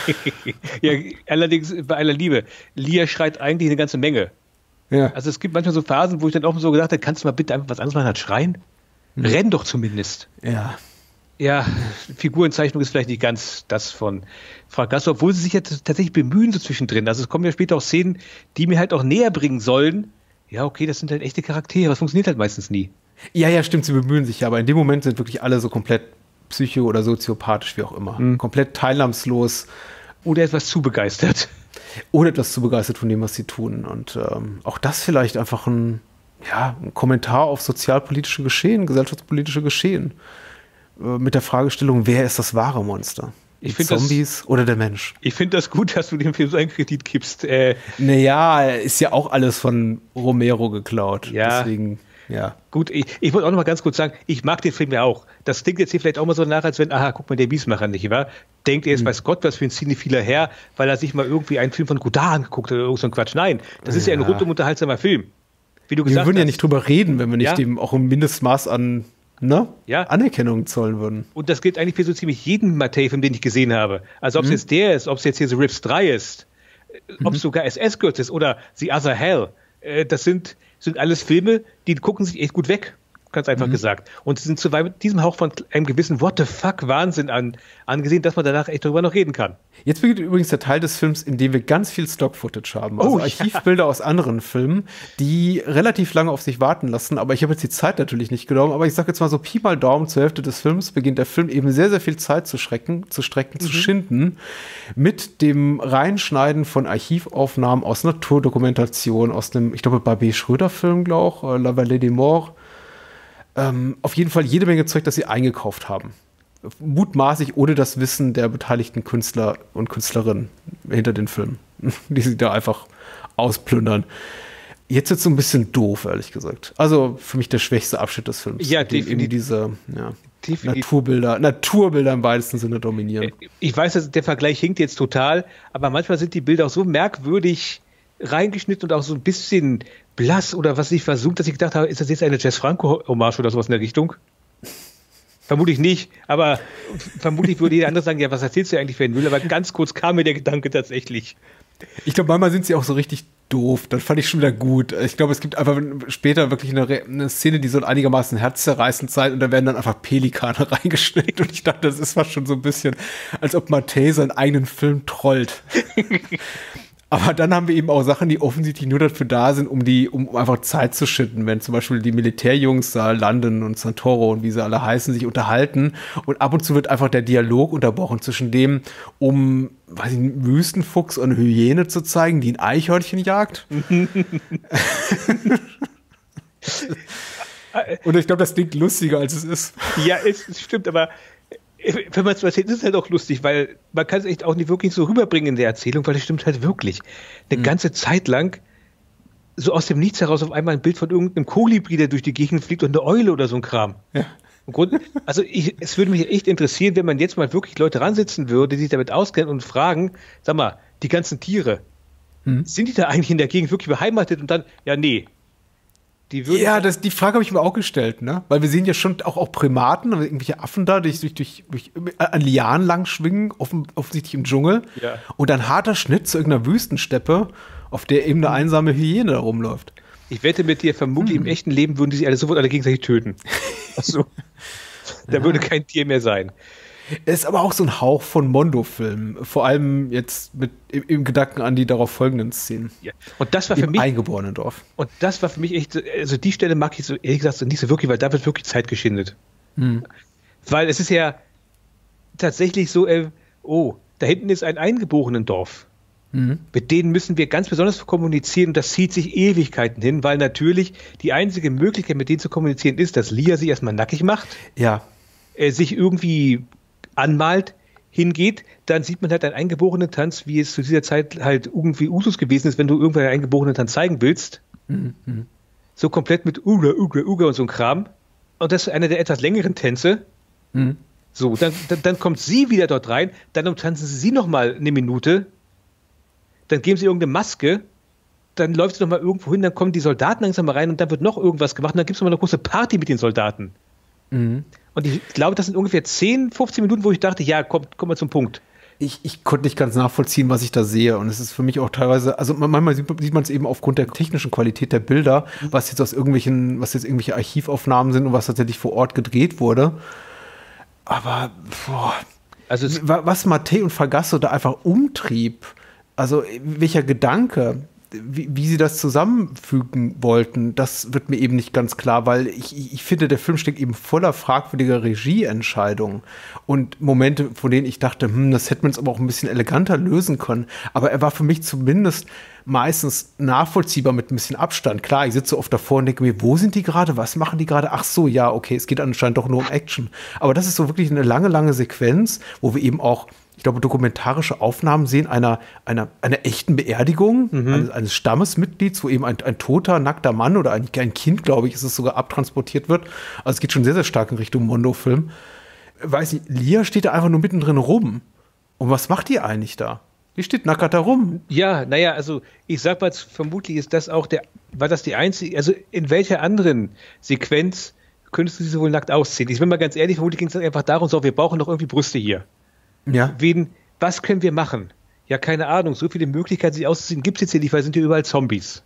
Ja, allerdings bei aller Liebe. Lia schreit eigentlich eine ganze Menge. Ja. Also es gibt manchmal so Phasen, wo ich dann auch so gedacht habe, kannst du mal bitte einfach was anderes machen als schreien? Hm. Renn doch zumindest. Ja. Ja, Figurenzeichnung ist vielleicht nicht ganz das von Frau Gasso, obwohl sie sich ja t- tatsächlich bemühen so zwischendrin. Also es kommen ja später auch Szenen, die mir halt auch näher bringen sollen. Ja, okay, das sind halt echte Charaktere, das funktioniert halt meistens nie. Ja, ja, stimmt, sie bemühen sich ja, aber in dem Moment sind wirklich alle so komplett psycho- oder soziopathisch, wie auch immer. Mhm. Komplett teilnahmslos. Oder etwas zu begeistert. Oder etwas zu begeistert von dem, was sie tun. Und ähm, auch das vielleicht einfach ein, ja, ein Kommentar auf sozialpolitische Geschehen, gesellschaftspolitische Geschehen. Äh, mit der Fragestellung, wer ist das wahre Monster? Ich die Zombies das, oder der Mensch? Ich finde das gut, dass du dem Film so einen Kredit gibst. Äh, naja, ist ja auch alles von Romero geklaut. Ja. Deswegen... Ja. Gut, ich, ich wollte auch noch mal ganz kurz sagen, ich mag den Film ja auch. Das klingt jetzt hier vielleicht auch mal so nach, als wenn, aha, guck mal, der Wiesmacher nicht, wahr? Denkt er jetzt, mhm. weiß Gott, was für ein cinephiler Herr, weil er sich mal irgendwie einen Film von Godard angeguckt hat oder irgend so ein Quatsch. Nein, das ist ja, ja ein rundum unterhaltsamer Film. Wie du gesagt wir würden hast. Ja nicht drüber reden, wenn wir nicht ja. dem auch ein Mindestmaß an ne? ja. Anerkennung zollen würden. Und das gilt eigentlich für so ziemlich jeden Mattei-Film, den ich gesehen habe. Also ob es mhm. jetzt der ist, ob es jetzt hier so Rips drei ist, mhm. ob es sogar S S-Girls ist oder The Other Hell. Äh, das sind sind alles Filme, die gucken sich echt gut weg, ganz einfach mhm. gesagt. Und sie sind zu mit diesem Hauch von einem gewissen What-the-fuck-Wahnsinn an, angesehen, dass man danach echt darüber noch reden kann. Jetzt beginnt übrigens der Teil des Films, in dem wir ganz viel Stock-Footage haben. Also oh, Archivbilder ja. aus anderen Filmen, die relativ lange auf sich warten lassen. Aber ich habe jetzt die Zeit natürlich nicht genommen. Aber ich sage jetzt mal so Pi mal Daumen, zur Hälfte des Films beginnt der Film eben sehr, sehr viel Zeit zu schrecken, zu strecken, mhm. zu schinden. Mit dem Reinschneiden von Archivaufnahmen aus Naturdokumentation, aus einem, ich glaube, Babet Schröder-Film, glaube ich, La Vallée des Morts. Ähm, auf jeden Fall jede Menge Zeug, das sie eingekauft haben. Mutmaßlich ohne das Wissen der beteiligten Künstler und Künstlerinnen hinter den Filmen, die sie da einfach ausplündern. Jetzt wird es so ein bisschen doof, ehrlich gesagt. Also für mich der schwächste Abschnitt des Films. Ja, definitiv. Diese ja, Naturbilder, Naturbilder im weitesten Sinne dominieren. Ich weiß, dass der Vergleich hinkt jetzt total, aber manchmal sind die Bilder auch so merkwürdig reingeschnitten und auch so ein bisschen blass oder was ich versucht, dass ich gedacht habe, ist das jetzt eine Jess Franco-Hommage oder sowas in der Richtung? Vermutlich nicht, aber vermutlich würde jeder andere sagen, ja, was erzählst du eigentlich für einen Müll? Aber ganz kurz kam mir der Gedanke tatsächlich. Ich glaube, manchmal sind sie auch so richtig doof. Das fand ich schon wieder gut. Ich glaube, es gibt einfach später wirklich eine, eine Szene, die so einigermaßen herzzerreißend sein und da werden dann einfach Pelikane reingeschnitten und ich dachte, das ist fast schon so ein bisschen, als ob Mattei seinen eigenen Film trollt. Aber dann haben wir eben auch Sachen, die offensichtlich nur dafür da sind, um die, um einfach Zeit zu schinden, wenn zum Beispiel die Militärjungs da landen und Santoro und wie sie alle heißen, sich unterhalten. Und ab und zu wird einfach der Dialog unterbrochen zwischen dem, um, weiß ich, einen Wüstenfuchs und eine Hyäne zu zeigen, die ein Eichhörnchen jagt. Und ich glaube, das klingt lustiger, als es ist. Ja, es, es stimmt, aber wenn man es so erzählt, ist es halt auch lustig, weil man kann es echt auch nicht wirklich so rüberbringen in der Erzählung, weil es stimmt halt wirklich. Eine mhm. ganze Zeit lang so aus dem Nichts heraus auf einmal ein Bild von irgendeinem Kolibri, der durch die Gegend fliegt und eine Eule oder so ein Kram. Ja. Im Grunde, also ich, es würde mich echt interessieren, wenn man jetzt mal wirklich Leute ransitzen würde, die sich damit auskennen und fragen, sag mal, die ganzen Tiere, mhm. sind die da eigentlich in der Gegend wirklich beheimatet? Und dann, ja, nee. Die ja, das, die Frage habe ich mir auch gestellt, ne? Weil wir sehen ja schon auch, auch Primaten, irgendwelche Affen da, die durch, durch, durch an Lianen lang schwingen, offen, offensichtlich im Dschungel. Ja. Und ein harter Schnitt zu irgendeiner Wüstensteppe, auf der eben eine einsame Hyäne da rumläuft. Ich wette mit dir, vermutlich hm. im echten Leben würden die sich alle sofort alle gegenseitig töten. Achso. Da ja. würde kein Tier mehr sein. Es ist aber auch so ein Hauch von Mondo-Film. Vor allem jetzt mit im, im Gedanken an die darauf folgenden Szenen. Ja. Und das war für Im mich. eingeborenen Dorf. Und das war für mich echt, also die Stelle mag ich so, ehrlich gesagt, so nicht so wirklich, weil da wird wirklich Zeit geschindet. Hm. Weil es ist ja tatsächlich so, äh, oh, da hinten ist ein eingeborenen Dorf. Mhm. Mit denen müssen wir ganz besonders kommunizieren und das zieht sich Ewigkeiten hin, weil natürlich die einzige Möglichkeit, mit denen zu kommunizieren, ist, dass Lia sich erstmal nackig macht. Ja. Äh, sich irgendwie anmalt, hingeht, dann sieht man halt einen eingeborenen Tanz, wie es zu dieser Zeit halt irgendwie Usus gewesen ist, wenn du irgendwann einen eingeborenen Tanz zeigen willst. Mhm. So komplett mit Uga, Uga, Uga und so ein Kram. Und das ist einer der etwas längeren Tänze. Mhm. So, dann, dann, dann kommt sie wieder dort rein, dann umtanzen sie nochmal eine Minute, dann geben sie irgendeine Maske, dann läuft sie nochmal irgendwo hin, dann kommen die Soldaten langsam mal rein und dann wird noch irgendwas gemacht und dann gibt es nochmal eine große Party mit den Soldaten. Mhm. Und ich glaube, das sind ungefähr zehn, fünfzehn Minuten, wo ich dachte, ja, komm, komm mal zum Punkt. Ich, ich konnte nicht ganz nachvollziehen, was ich da sehe. Und es ist für mich auch teilweise, also manchmal sieht man es eben aufgrund der technischen Qualität der Bilder, was jetzt aus irgendwelchen, was jetzt irgendwelche Archivaufnahmen sind und was tatsächlich vor Ort gedreht wurde. Aber, boah, also was Mattei und Fragasso da einfach umtrieb, also welcher Gedanke, Wie, wie sie das zusammenfügen wollten, das wird mir eben nicht ganz klar, weil ich, ich finde, der Film steckt eben voller fragwürdiger Regieentscheidungen und Momente, von denen ich dachte, hm, das hätte man jetzt aber auch ein bisschen eleganter lösen können. Aber er war für mich zumindest meistens nachvollziehbar mit ein bisschen Abstand. Klar, ich sitze oft davor und denke mir, wo sind die gerade? Was machen die gerade? Ach so, ja, okay, es geht anscheinend doch nur um Action. Aber das ist so wirklich eine lange, lange Sequenz, wo wir eben auch, ich glaube, dokumentarische Aufnahmen sehen einer, einer, einer echten Beerdigung mhm. eines, eines Stammesmitglieds, wo eben ein, ein toter, nackter Mann oder ein, ein Kind, glaube ich, ist es sogar abtransportiert wird. Also es geht schon sehr, sehr stark in Richtung Mondo-Film. Weiß nicht, Lia steht da einfach nur mittendrin rum. Und was macht die eigentlich da? Die steht nackert da rum. Ja, naja, also ich sag mal, vermutlich ist das auch der, war das die einzige, also in welcher anderen Sequenz könntest du sie wohl nackt ausziehen? Ich bin mal ganz ehrlich, vermutlich ging es einfach darum, so, wir brauchen doch irgendwie Brüste hier. Ja. Wen, was können wir machen? Ja, keine Ahnung, so viele Möglichkeiten, sich auszuziehen, gibt es jetzt hier nicht, weil sind hier überall Zombies.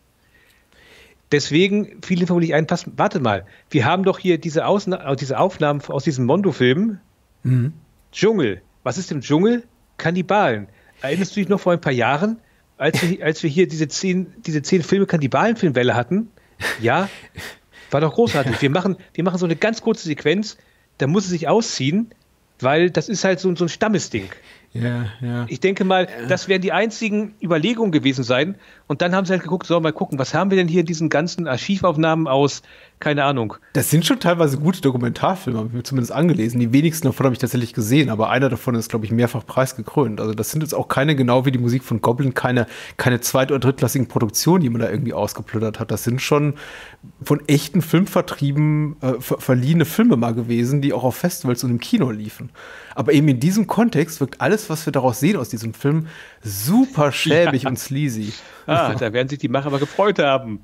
Deswegen fiel ihnen vermutlich ein, pass, warte mal, wir haben doch hier diese, Ausna- diese Aufnahmen aus diesen Mondo-Filmen. Mhm. Dschungel. Was ist im Dschungel? Kannibalen. Erinnerst du dich noch vor ein paar Jahren, als wir, als wir hier diese zehn, diese zehn Filme Kannibalen-Filmwelle hatten? Ja, war doch großartig. Wir machen, wir machen so eine ganz kurze Sequenz, da muss sie sich ausziehen, weil das ist halt so, so ein Stammesding. Ja, ja. Ich denke mal, das werden die einzigen Überlegungen gewesen sein. Und dann haben sie halt geguckt, so, mal gucken, was haben wir denn hier in diesen ganzen Archivaufnahmen aus, keine Ahnung. Das sind schon teilweise gute Dokumentarfilme, habe ich mir zumindest angelesen. Die wenigsten davon habe ich tatsächlich gesehen, aber einer davon ist, glaube ich, mehrfach preisgekrönt. Also das sind jetzt auch keine, genau wie die Musik von Goblin, keine, keine zweit- oder drittklassigen Produktionen, die man da irgendwie ausgeplündert hat. Das sind schon von echten Filmvertrieben äh, ver- verliehene Filme mal gewesen, die auch auf Festivals und im Kino liefen. Aber eben in diesem Kontext wirkt alles, was wir daraus sehen aus diesem Film, super schäbig ja. und sleazy. Ah, da werden sich die Macher aber gefreut haben.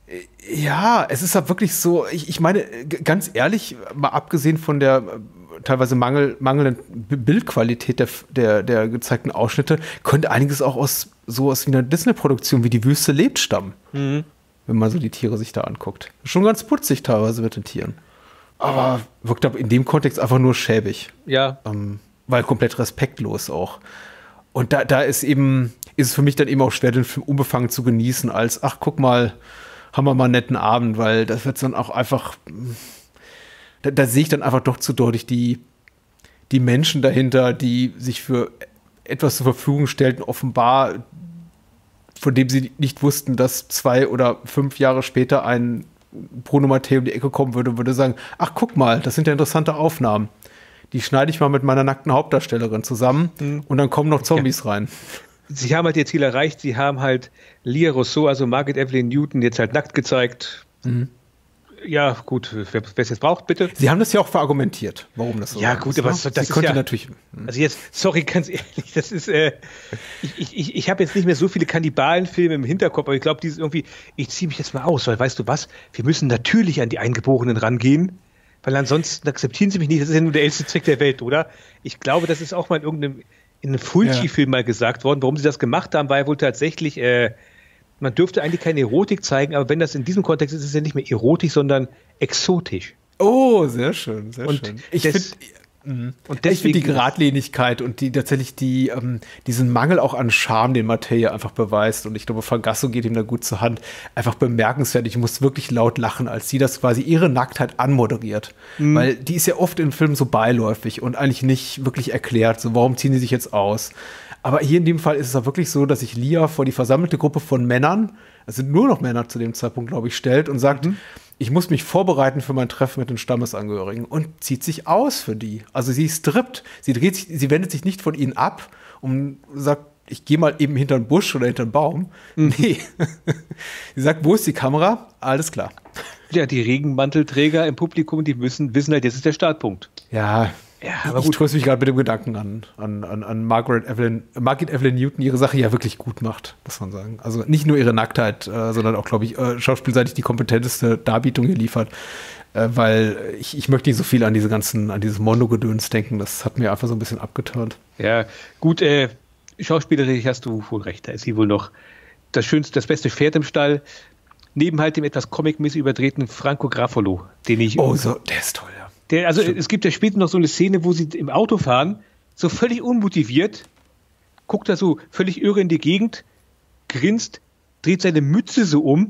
Ja, es ist halt wirklich so, ich, ich meine, ganz ehrlich, mal abgesehen von der äh, teilweise mangel, mangelnden Bildqualität der, der, der gezeigten Ausschnitte, könnte einiges auch aus sowas wie einer Disney-Produktion wie Die Wüste lebt stammen. Mhm. Wenn man so die Tiere sich da anguckt. Schon ganz putzig teilweise mit den Tieren. Aber wirkt aber in dem Kontext einfach nur schäbig. Ja. Ähm, weil komplett respektlos auch. Und da, da ist eben, ist es für mich dann eben auch schwer, den Film unbefangen zu genießen, als, ach, guck mal, haben wir mal einen netten Abend, weil das wird dann auch einfach, da, da sehe ich dann einfach doch zu deutlich die, die Menschen dahinter, die sich für etwas zur Verfügung stellten, offenbar, von dem sie nicht wussten, dass zwei oder fünf Jahre später ein Bruno Mattei um die Ecke kommen würde und würde sagen, ach, guck mal, das sind ja interessante Aufnahmen. Die schneide ich mal mit meiner nackten Hauptdarstellerin zusammen mhm. und dann kommen noch Zombies ja. rein. Sie haben halt ihr Ziel erreicht, sie haben halt Lia Rousseau, also Margaret Evelyn Newton, jetzt halt nackt gezeigt. Mhm. Ja, gut, wer es jetzt braucht, bitte. Sie haben das ja auch verargumentiert, warum das so ja, gut, ist. Aber so, das Sie ist ja, natürlich. Also jetzt, sorry, ganz ehrlich, das ist, äh, ich, ich, ich habe jetzt nicht mehr so viele Kannibalenfilme im Hinterkopf, aber ich glaube, dieses irgendwie, ich ziehe mich jetzt mal aus, weil weißt du was, wir müssen natürlich an die Eingeborenen rangehen, weil ansonsten akzeptieren sie mich nicht, das ist ja nur der älteste Trick der Welt, oder? Ich glaube, das ist auch mal in irgendeinem, in einem Fulci-Film ja. mal gesagt worden, warum sie das gemacht haben, war ja wohl tatsächlich, äh, man dürfte eigentlich keine Erotik zeigen, aber wenn das in diesem Kontext ist, ist es ja nicht mehr erotisch, sondern exotisch. Oh, sehr schön, sehr und schön. Ich finde und ich find die Geradlinigkeit und die tatsächlich die, ähm, diesen Mangel auch an Charme, den Mattei einfach beweist, und ich glaube, Fangasso geht ihm da gut zur Hand, einfach bemerkenswert. Ich muss wirklich laut lachen, als sie das quasi ihre Nacktheit anmoderiert. Mhm. Weil die ist ja oft in Filmen so beiläufig und eigentlich nicht wirklich erklärt, so warum ziehen sie sich jetzt aus. Aber hier in dem Fall ist es auch wirklich so, dass sich Lia vor die versammelte Gruppe von Männern, es sind nur noch Männer zu dem Zeitpunkt, glaube ich, stellt und sagt, mhm. ich muss mich vorbereiten für mein Treffen mit den Stammesangehörigen, und zieht sich aus für die. Also sie strippt, sie dreht sich, sie wendet sich nicht von ihnen ab und sagt, ich gehe mal eben hinter einen Busch oder hinter einen Baum. Mhm. Nee. Sie sagt, wo ist die Kamera? Alles klar. Ja, die Regenmantelträger im Publikum, die müssen wissen halt, jetzt ist der Startpunkt. Ja, ja, aber ich tröste mich gerade mit dem Gedanken an, an, an, an Margaret Evelyn, Margaret Evelyn Newton, die ihre Sache ja wirklich gut macht, muss man sagen. Also nicht nur ihre Nacktheit, äh, sondern auch, glaube ich, äh, schauspielseitig die kompetenteste Darbietung hier liefert. Äh, weil ich, ich möchte nicht so viel an diese ganzen, an dieses Mondo-Gedöns denken. Das hat mir einfach so ein bisschen abgeturnt. Ja, gut, äh, schauspielerisch hast du wohl recht. Da ist sie wohl noch das schönste, das beste Pferd im Stall. Neben halt dem etwas comic-mäßig überdrehten Franco Graffolo, den ich... Oh, so, der ist toll, ja. Der, also Stimmt. Es gibt ja später noch so eine Szene, wo sie im Auto fahren, so völlig unmotiviert, guckt da so völlig irre in die Gegend, grinst, dreht seine Mütze so um,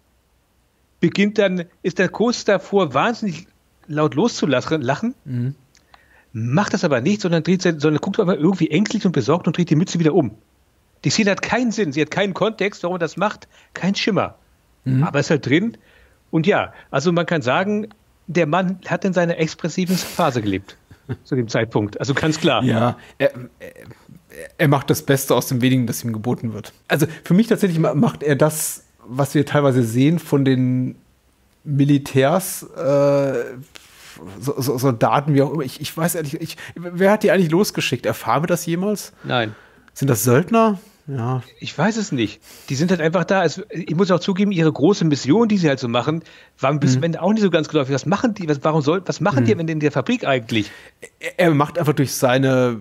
beginnt dann, ist dann kurz davor, wahnsinnig laut loszulachen, lachen, mhm. macht das aber nicht, sondern dreht seine, sondern guckt aber irgendwie ängstlich und besorgt und dreht die Mütze wieder um. Die Szene hat keinen Sinn, sie hat keinen Kontext, warum er das macht, kein Schimmer. Mhm. Aber ist halt drin. Und ja, also man kann sagen, der Mann hat in seiner expressiven Phase gelebt, zu dem Zeitpunkt. Also ganz klar. Ja, er, er macht das Beste aus dem Wenigen, das ihm geboten wird. Also für mich tatsächlich macht er das, was wir teilweise sehen von den Militärs, äh, so, so, Soldaten, wie auch immer. Ich, ich weiß ehrlich, ich, wer hat die eigentlich losgeschickt? Erfahren wir das jemals? Nein. Sind das Söldner? Ja. Ich weiß es nicht. Die sind halt einfach da. Es, ich muss auch zugeben, ihre große Mission, die sie halt so machen, war bis zum mhm. Ende auch nicht so ganz geläufig. Was machen die? Was, warum soll, was machen mhm. die in der Fabrik eigentlich? Er, er macht einfach durch seine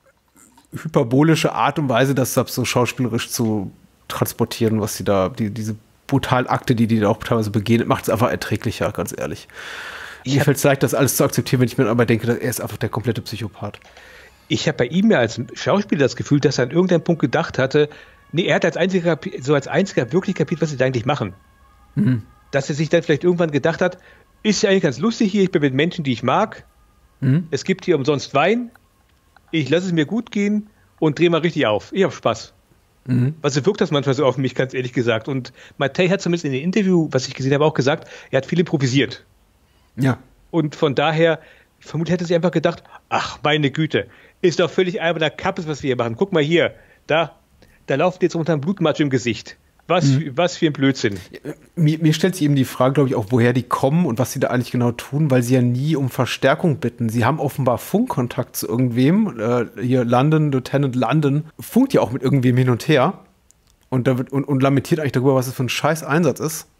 hyperbolische Art und Weise, das so schauspielerisch zu transportieren, was sie da, die, diese brutalen Akte, die die da auch teilweise begehen, macht es einfach erträglicher, ganz ehrlich. Ich Mir fällt es leicht, das alles zu akzeptieren, wenn ich mir aber denke, er ist einfach der komplette Psychopath. Ich habe bei ihm ja als Schauspieler das Gefühl, dass er an irgendeinem Punkt gedacht hatte, nee, er hat als einziger, so als einziger wirklich kapiert, was sie da eigentlich machen. Mhm. Dass er sich dann vielleicht irgendwann gedacht hat, ist ja eigentlich ganz lustig hier, ich bin mit Menschen, die ich mag, mhm. es gibt hier umsonst Wein, ich lasse es mir gut gehen und drehe mal richtig auf. Ich habe Spaß. Mhm. Also wirkt das manchmal so auf mich, ganz ehrlich gesagt. Und Mattei hat zumindest in dem Interview, was ich gesehen habe, auch gesagt, er hat viel improvisiert. Ja. Und von daher, vermutlich hätte sie einfach gedacht, ach, meine Güte, ist doch völlig alberner Kappes, was wir hier machen. Guck mal hier, da, da laufen jetzt unter einem Blutmatsch im Gesicht. Was, mhm. was für ein Blödsinn. Mir, mir stellt sich eben die Frage, glaube ich, auch, woher die kommen und was sie da eigentlich genau tun, weil sie ja nie um Verstärkung bitten. Sie haben offenbar Funkkontakt zu irgendwem. Äh, hier London, Lieutenant London, funkt ja auch mit irgendwem hin und her und, da wird, und, und lamentiert eigentlich darüber, was es für ein scheiß Einsatz ist.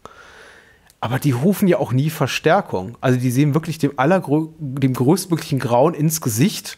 Aber die rufen ja auch nie Verstärkung. Also die sehen wirklich dem, allergrö- dem größtmöglichen Grauen ins Gesicht,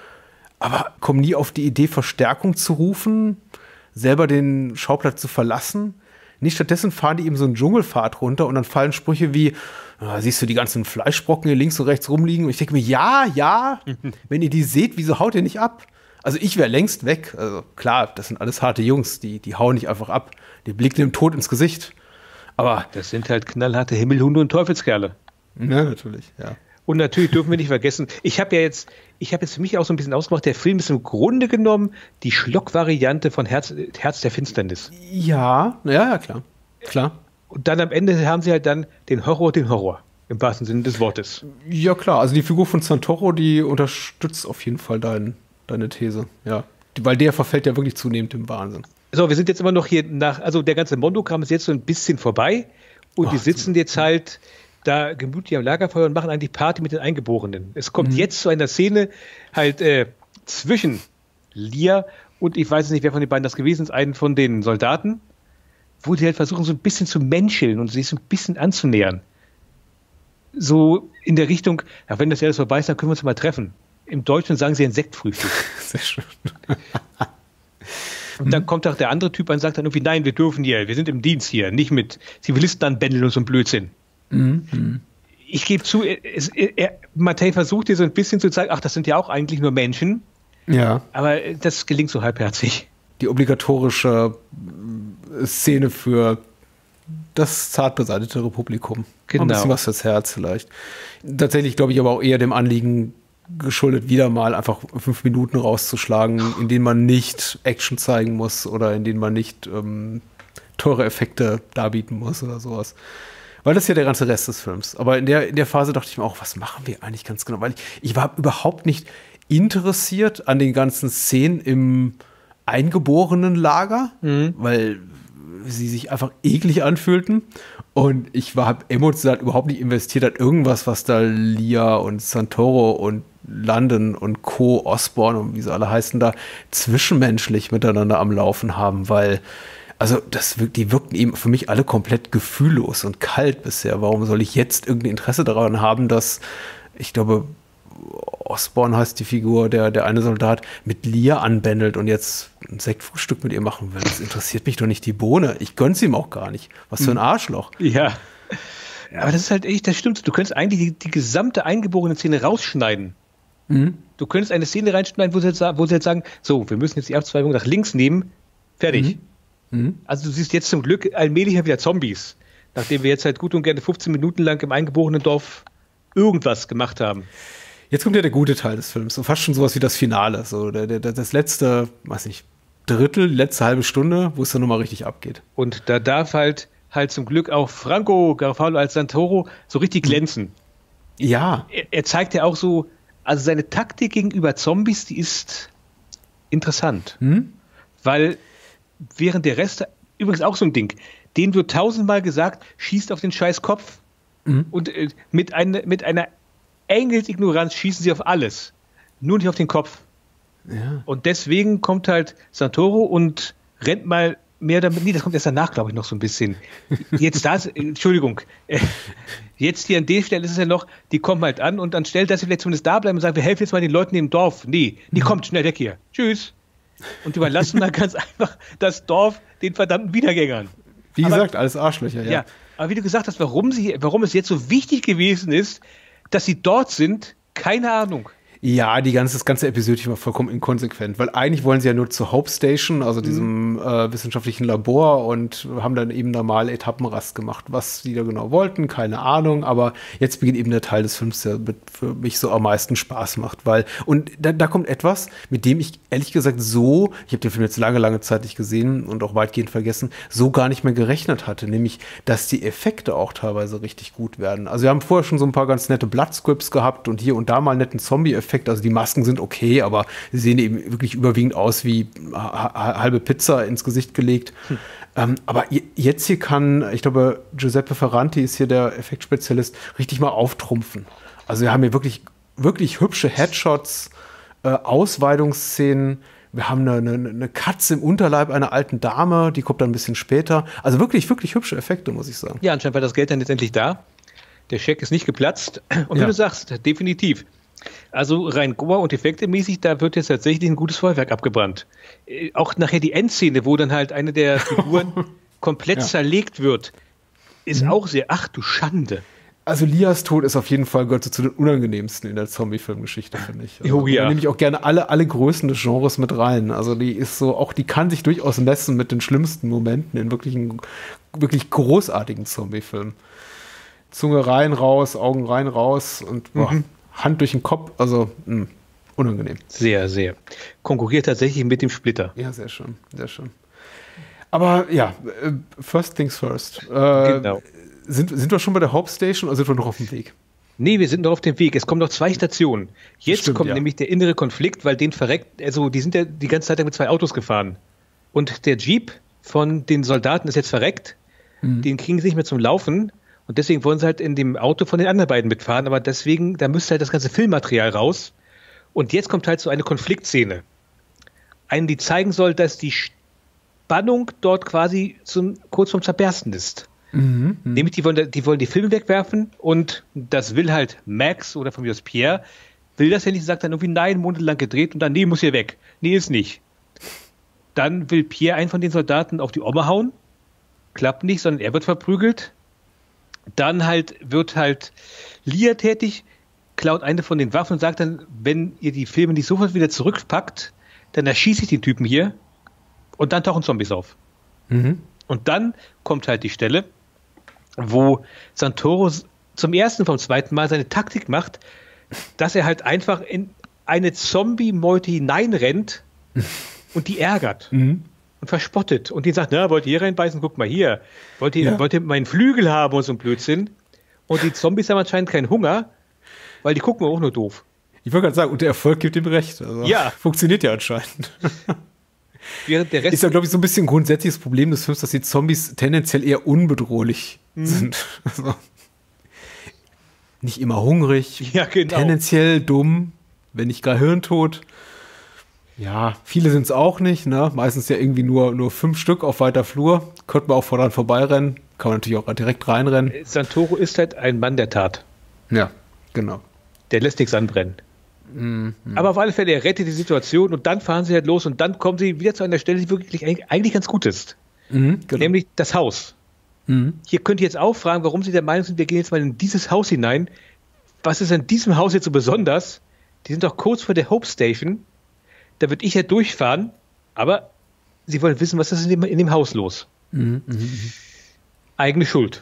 aber kommen nie auf die Idee, Verstärkung zu rufen, selber den Schauplatz zu verlassen. Nicht stattdessen fahren die eben so einen Dschungelpfad runter und dann fallen Sprüche wie, ah, siehst du die ganzen Fleischbrocken hier links und rechts rumliegen? Und ich denke mir, ja, ja, wenn ihr die seht, wieso haut ihr nicht ab? Also ich wäre längst weg. Also klar, das sind alles harte Jungs, die, die hauen nicht einfach ab. Die blicken dem Tod ins Gesicht. Aber das sind halt knallharte Himmelhunde und Teufelskerle. Ja, natürlich, ja. Und natürlich dürfen wir nicht vergessen, ich habe ja jetzt, ich habe jetzt für mich auch so ein bisschen ausgemacht, der Film ist im Grunde genommen die Schlock-Variante von Herz, Herz der Finsternis. Ja, ja, ja, klar. Klar. Und dann am Ende haben sie halt dann den Horror, den Horror. Im wahrsten Sinne des Wortes. Ja, klar. Also die Figur von Santoro, die unterstützt auf jeden Fall dein, deine These. Ja. Die, weil der verfällt ja wirklich zunehmend im Wahnsinn. So, wir sind jetzt immer noch hier nach, also der ganze Monogramm ist jetzt so ein bisschen vorbei. Und oh, wir sitzen jetzt halt da gemütlich am Lagerfeuer und machen eigentlich Party mit den Eingeborenen. Es kommt mhm. jetzt zu einer Szene halt äh, zwischen Lia und ich weiß nicht, wer von den beiden das gewesen ist, einen von den Soldaten, wo die halt versuchen, so ein bisschen zu menscheln und sich so ein bisschen anzunähern. So in der Richtung, ja, wenn das ja alles vorbei ist, dann können wir uns mal treffen. Im Deutschen sagen sie ein Sektfrühstück. Sehr schön. Und dann kommt auch der andere Typ und sagt dann irgendwie, nein, wir dürfen hier, wir sind im Dienst hier, nicht mit Zivilisten anbändeln und so ein Blödsinn. Mhm. Ich gebe zu, es, er, Mattei versucht dir so ein bisschen zu zeigen, ach, das sind ja auch eigentlich nur Menschen. Ja. Aber das gelingt so halbherzig. Die obligatorische Szene für das zart beseitigtere Publikum. Genau. Ein bisschen was fürs Herz vielleicht. Tatsächlich glaube ich aber auch eher dem Anliegen geschuldet, wieder mal einfach fünf Minuten rauszuschlagen, in denen man nicht Action zeigen muss oder in denen man nicht ähm, teure Effekte darbieten muss oder sowas. Weil das ist ja der ganze Rest des Films. Aber in der, in der Phase dachte ich mir auch, was machen wir eigentlich ganz genau? Weil ich, ich war überhaupt nicht interessiert an den ganzen Szenen im eingeborenen Lager, mhm. weil sie sich einfach eklig anfühlten. Und ich war emotional überhaupt nicht investiert an irgendwas, was da Lia und Santoro und London und Co., Osborn und wie sie alle heißen, da zwischenmenschlich miteinander am Laufen haben, weil, also das, die wirkten eben für mich alle komplett gefühllos und kalt bisher. Warum soll ich jetzt irgendein Interesse daran haben, dass, ich glaube, Osborn heißt die Figur, der, der eine Soldat, mit Lia anbändelt und jetzt ein Sektfrühstück mit ihr machen will. Das interessiert mich doch nicht die Bohne. Ich gönn's ihm auch gar nicht. Was für ein Arschloch. Ja. Ja. Aber das ist halt echt, das stimmt. Du könntest eigentlich die, die gesamte eingeborene Szene rausschneiden. Mhm. Du könntest eine Szene reinschneiden, wo sie, jetzt, wo sie jetzt sagen, so, wir müssen jetzt die Abzweigung nach links nehmen. Fertig. Mhm. Mhm. Also du siehst jetzt zum Glück allmählich wieder Zombies. Nachdem wir jetzt halt gut und gerne fünfzehn Minuten lang im eingeborenen Dorf irgendwas gemacht haben. Jetzt kommt ja der gute Teil des Films, so fast schon sowas wie das Finale, so der, der, das letzte, weiß nicht, Drittel, die letzte halbe Stunde, wo es dann nochmal richtig abgeht. Und da darf halt halt zum Glück auch Franco Garofalo als Santoro so richtig glänzen. Ja. Er, er zeigt ja auch so, also seine Taktik gegenüber Zombies, die ist interessant. Hm? Weil während der Rest, übrigens auch so ein Ding, denen wird tausendmal gesagt, schießt auf den scheiß Kopf hm? und äh, mit, ein, mit einer Engelsignoranz schießen sie auf alles, nur nicht auf den Kopf. Ja. Und deswegen kommt halt Santoro und rennt mal mehr damit. Nee, das kommt erst danach, glaube ich, noch so ein bisschen. Jetzt das, Entschuldigung, jetzt hier an der Stelle ist es ja noch, die kommen halt an und anstelle, dass sie vielleicht zumindest da bleiben und sagen, wir helfen jetzt mal den Leuten im Dorf. Nee, die mhm. kommt schnell weg hier. Tschüss. Und überlassen dann ganz einfach das Dorf den verdammten Wiedergängern. Wie aber, gesagt, alles Arschlöcher, ja. ja. Aber wie du gesagt hast, warum, sie, warum es jetzt so wichtig gewesen ist, dass sie dort sind, keine Ahnung. Ja, die ganze, das ganze Episodchen war vollkommen inkonsequent, weil eigentlich wollen sie ja nur zur Hope Station, also diesem mhm. äh, wissenschaftlichen Labor, und haben dann eben normal Etappenrast gemacht. Was die da genau wollten, keine Ahnung, aber jetzt beginnt eben der Teil des Films, der mit, für mich so am meisten Spaß macht, weil, und da, da kommt etwas, mit dem ich ehrlich gesagt so, ich habe den Film jetzt lange, lange Zeit nicht gesehen und auch weitgehend vergessen, so gar nicht mehr gerechnet hatte, nämlich, dass die Effekte auch teilweise richtig gut werden. Also wir haben vorher schon so ein paar ganz nette Bloodscripts gehabt und hier und da mal einen netten Zombie-Effekt. Also die Masken sind okay, aber sie sehen eben wirklich überwiegend aus wie halbe Pizza ins Gesicht gelegt. Hm. Ähm, aber jetzt hier kann, ich glaube, Giuseppe Ferranti ist hier der Effektspezialist, richtig mal auftrumpfen. Also wir haben hier wirklich, wirklich hübsche Headshots, äh, Ausweidungsszenen. Wir haben eine, eine, eine Katze im Unterleib einer alten Dame, die kommt dann ein bisschen später. Also wirklich, wirklich hübsche Effekte, muss ich sagen. Ja, anscheinend war das Geld dann jetzt endlich da. Der Scheck ist nicht geplatzt. Und wie ja. du sagst, definitiv. Also rein Gore- und Effekte-mäßig, da wird jetzt tatsächlich ein gutes Feuerwerk abgebrannt. Äh, auch nachher die Endszene, wo dann halt eine der Figuren komplett ja. zerlegt wird, ist mhm. auch sehr, ach du Schande. Also Lias Tod ist auf jeden Fall, gehört so zu den unangenehmsten in der Zombie-Filmgeschichte, finde ich. Also, oh, ja. Da nehme ich auch gerne alle, alle Größen des Genres mit rein. Also die ist so, auch die kann sich durchaus messen mit den schlimmsten Momenten in wirklichen, wirklich großartigen Zombie-Filmen. Zunge rein, raus, Augen rein, raus und boah, mhm. Hand durch den Kopf, also mh, unangenehm. Sehr, sehr. Konkurriert tatsächlich mit dem Splitter. Ja, sehr schön, sehr schön. Aber ja, first things first. Äh, genau. Sind, sind wir schon bei der Hauptstation oder sind wir noch auf dem Weg? Nee, wir sind noch auf dem Weg. Es kommen noch zwei Stationen. Jetzt Stimmt, kommt ja. nämlich der innere Konflikt, weil den verreckt, also die sind ja die ganze Zeit mit zwei Autos gefahren. Und der Jeep von den Soldaten ist jetzt verreckt. Mhm. Den kriegen sie nicht mehr zum Laufen. Und deswegen wollen sie halt in dem Auto von den anderen beiden mitfahren. Aber deswegen, da müsste halt das ganze Filmmaterial raus. Und jetzt kommt halt so eine Konfliktszene. Eine, die zeigen soll, dass die Spannung dort quasi zum, kurz vorm Zerbersten ist. Mhm, Nämlich, die wollen, die wollen die Filme wegwerfen und das will halt Max oder von mir aus Pierre, will das ja nicht, sagt dann irgendwie nein, monatelang gedreht und dann, nee, muss hier weg. Nee, ist nicht. Dann will Pierre einen von den Soldaten auf die Omme hauen, klappt nicht, sondern er wird verprügelt. Dann halt wird halt Lia tätig, klaut eine von den Waffen und sagt dann, wenn ihr die Filme nicht sofort wieder zurückpackt, dann erschieße ich den Typen hier und dann tauchen Zombies auf. Mhm. Und dann kommt halt die Stelle, wo Santoro zum ersten, vom zweiten Mal seine Taktik macht, dass er halt einfach in eine Zombie-Meute hineinrennt und die ärgert mhm. und verspottet. Und die sagt, na, wollt ihr hier reinbeißen? Guck mal hier. Wollt ihr, ja. wollt ihr meinen Flügel haben und so ein Blödsinn? Und die Zombies haben anscheinend keinen Hunger, weil die gucken auch nur doof. Ich wollte gerade sagen, und der Erfolg gibt ihm recht. Also, ja. Funktioniert ja anscheinend. Während der Rest ist ja, glaube ich, so ein bisschen ein grundsätzliches Problem des Films, dass die Zombies tendenziell eher unbedrohlich mhm. sind. Also, nicht immer hungrig, ja, genau. tendenziell dumm, wenn nicht gar hirntot. Ja, viele sind es auch nicht, ne? Meistens ja irgendwie nur, nur fünf Stück auf weiter Flur. Könnte man auch vor dran vorbeirennen. Kann man natürlich auch direkt reinrennen. Santoro ist halt ein Mann der Tat. Ja, genau. Der lässt nichts anbrennen. Mhm. Aber auf alle Fälle, er rettet die Situation und dann fahren sie halt los und dann kommen sie wieder zu einer Stelle, die wirklich eigentlich ganz gut ist. Mhm, genau. Nämlich das Haus. Mhm. Hier könnt ihr jetzt auch fragen, warum sie der Meinung sind, wir gehen jetzt mal in dieses Haus hinein. Was ist in diesem Haus jetzt so besonders? Die sind doch kurz vor der Hope Station. Da würde ich ja durchfahren, aber sie wollen wissen, was ist in dem, in dem Haus los. Mhm, mh, mh. Eigene Schuld.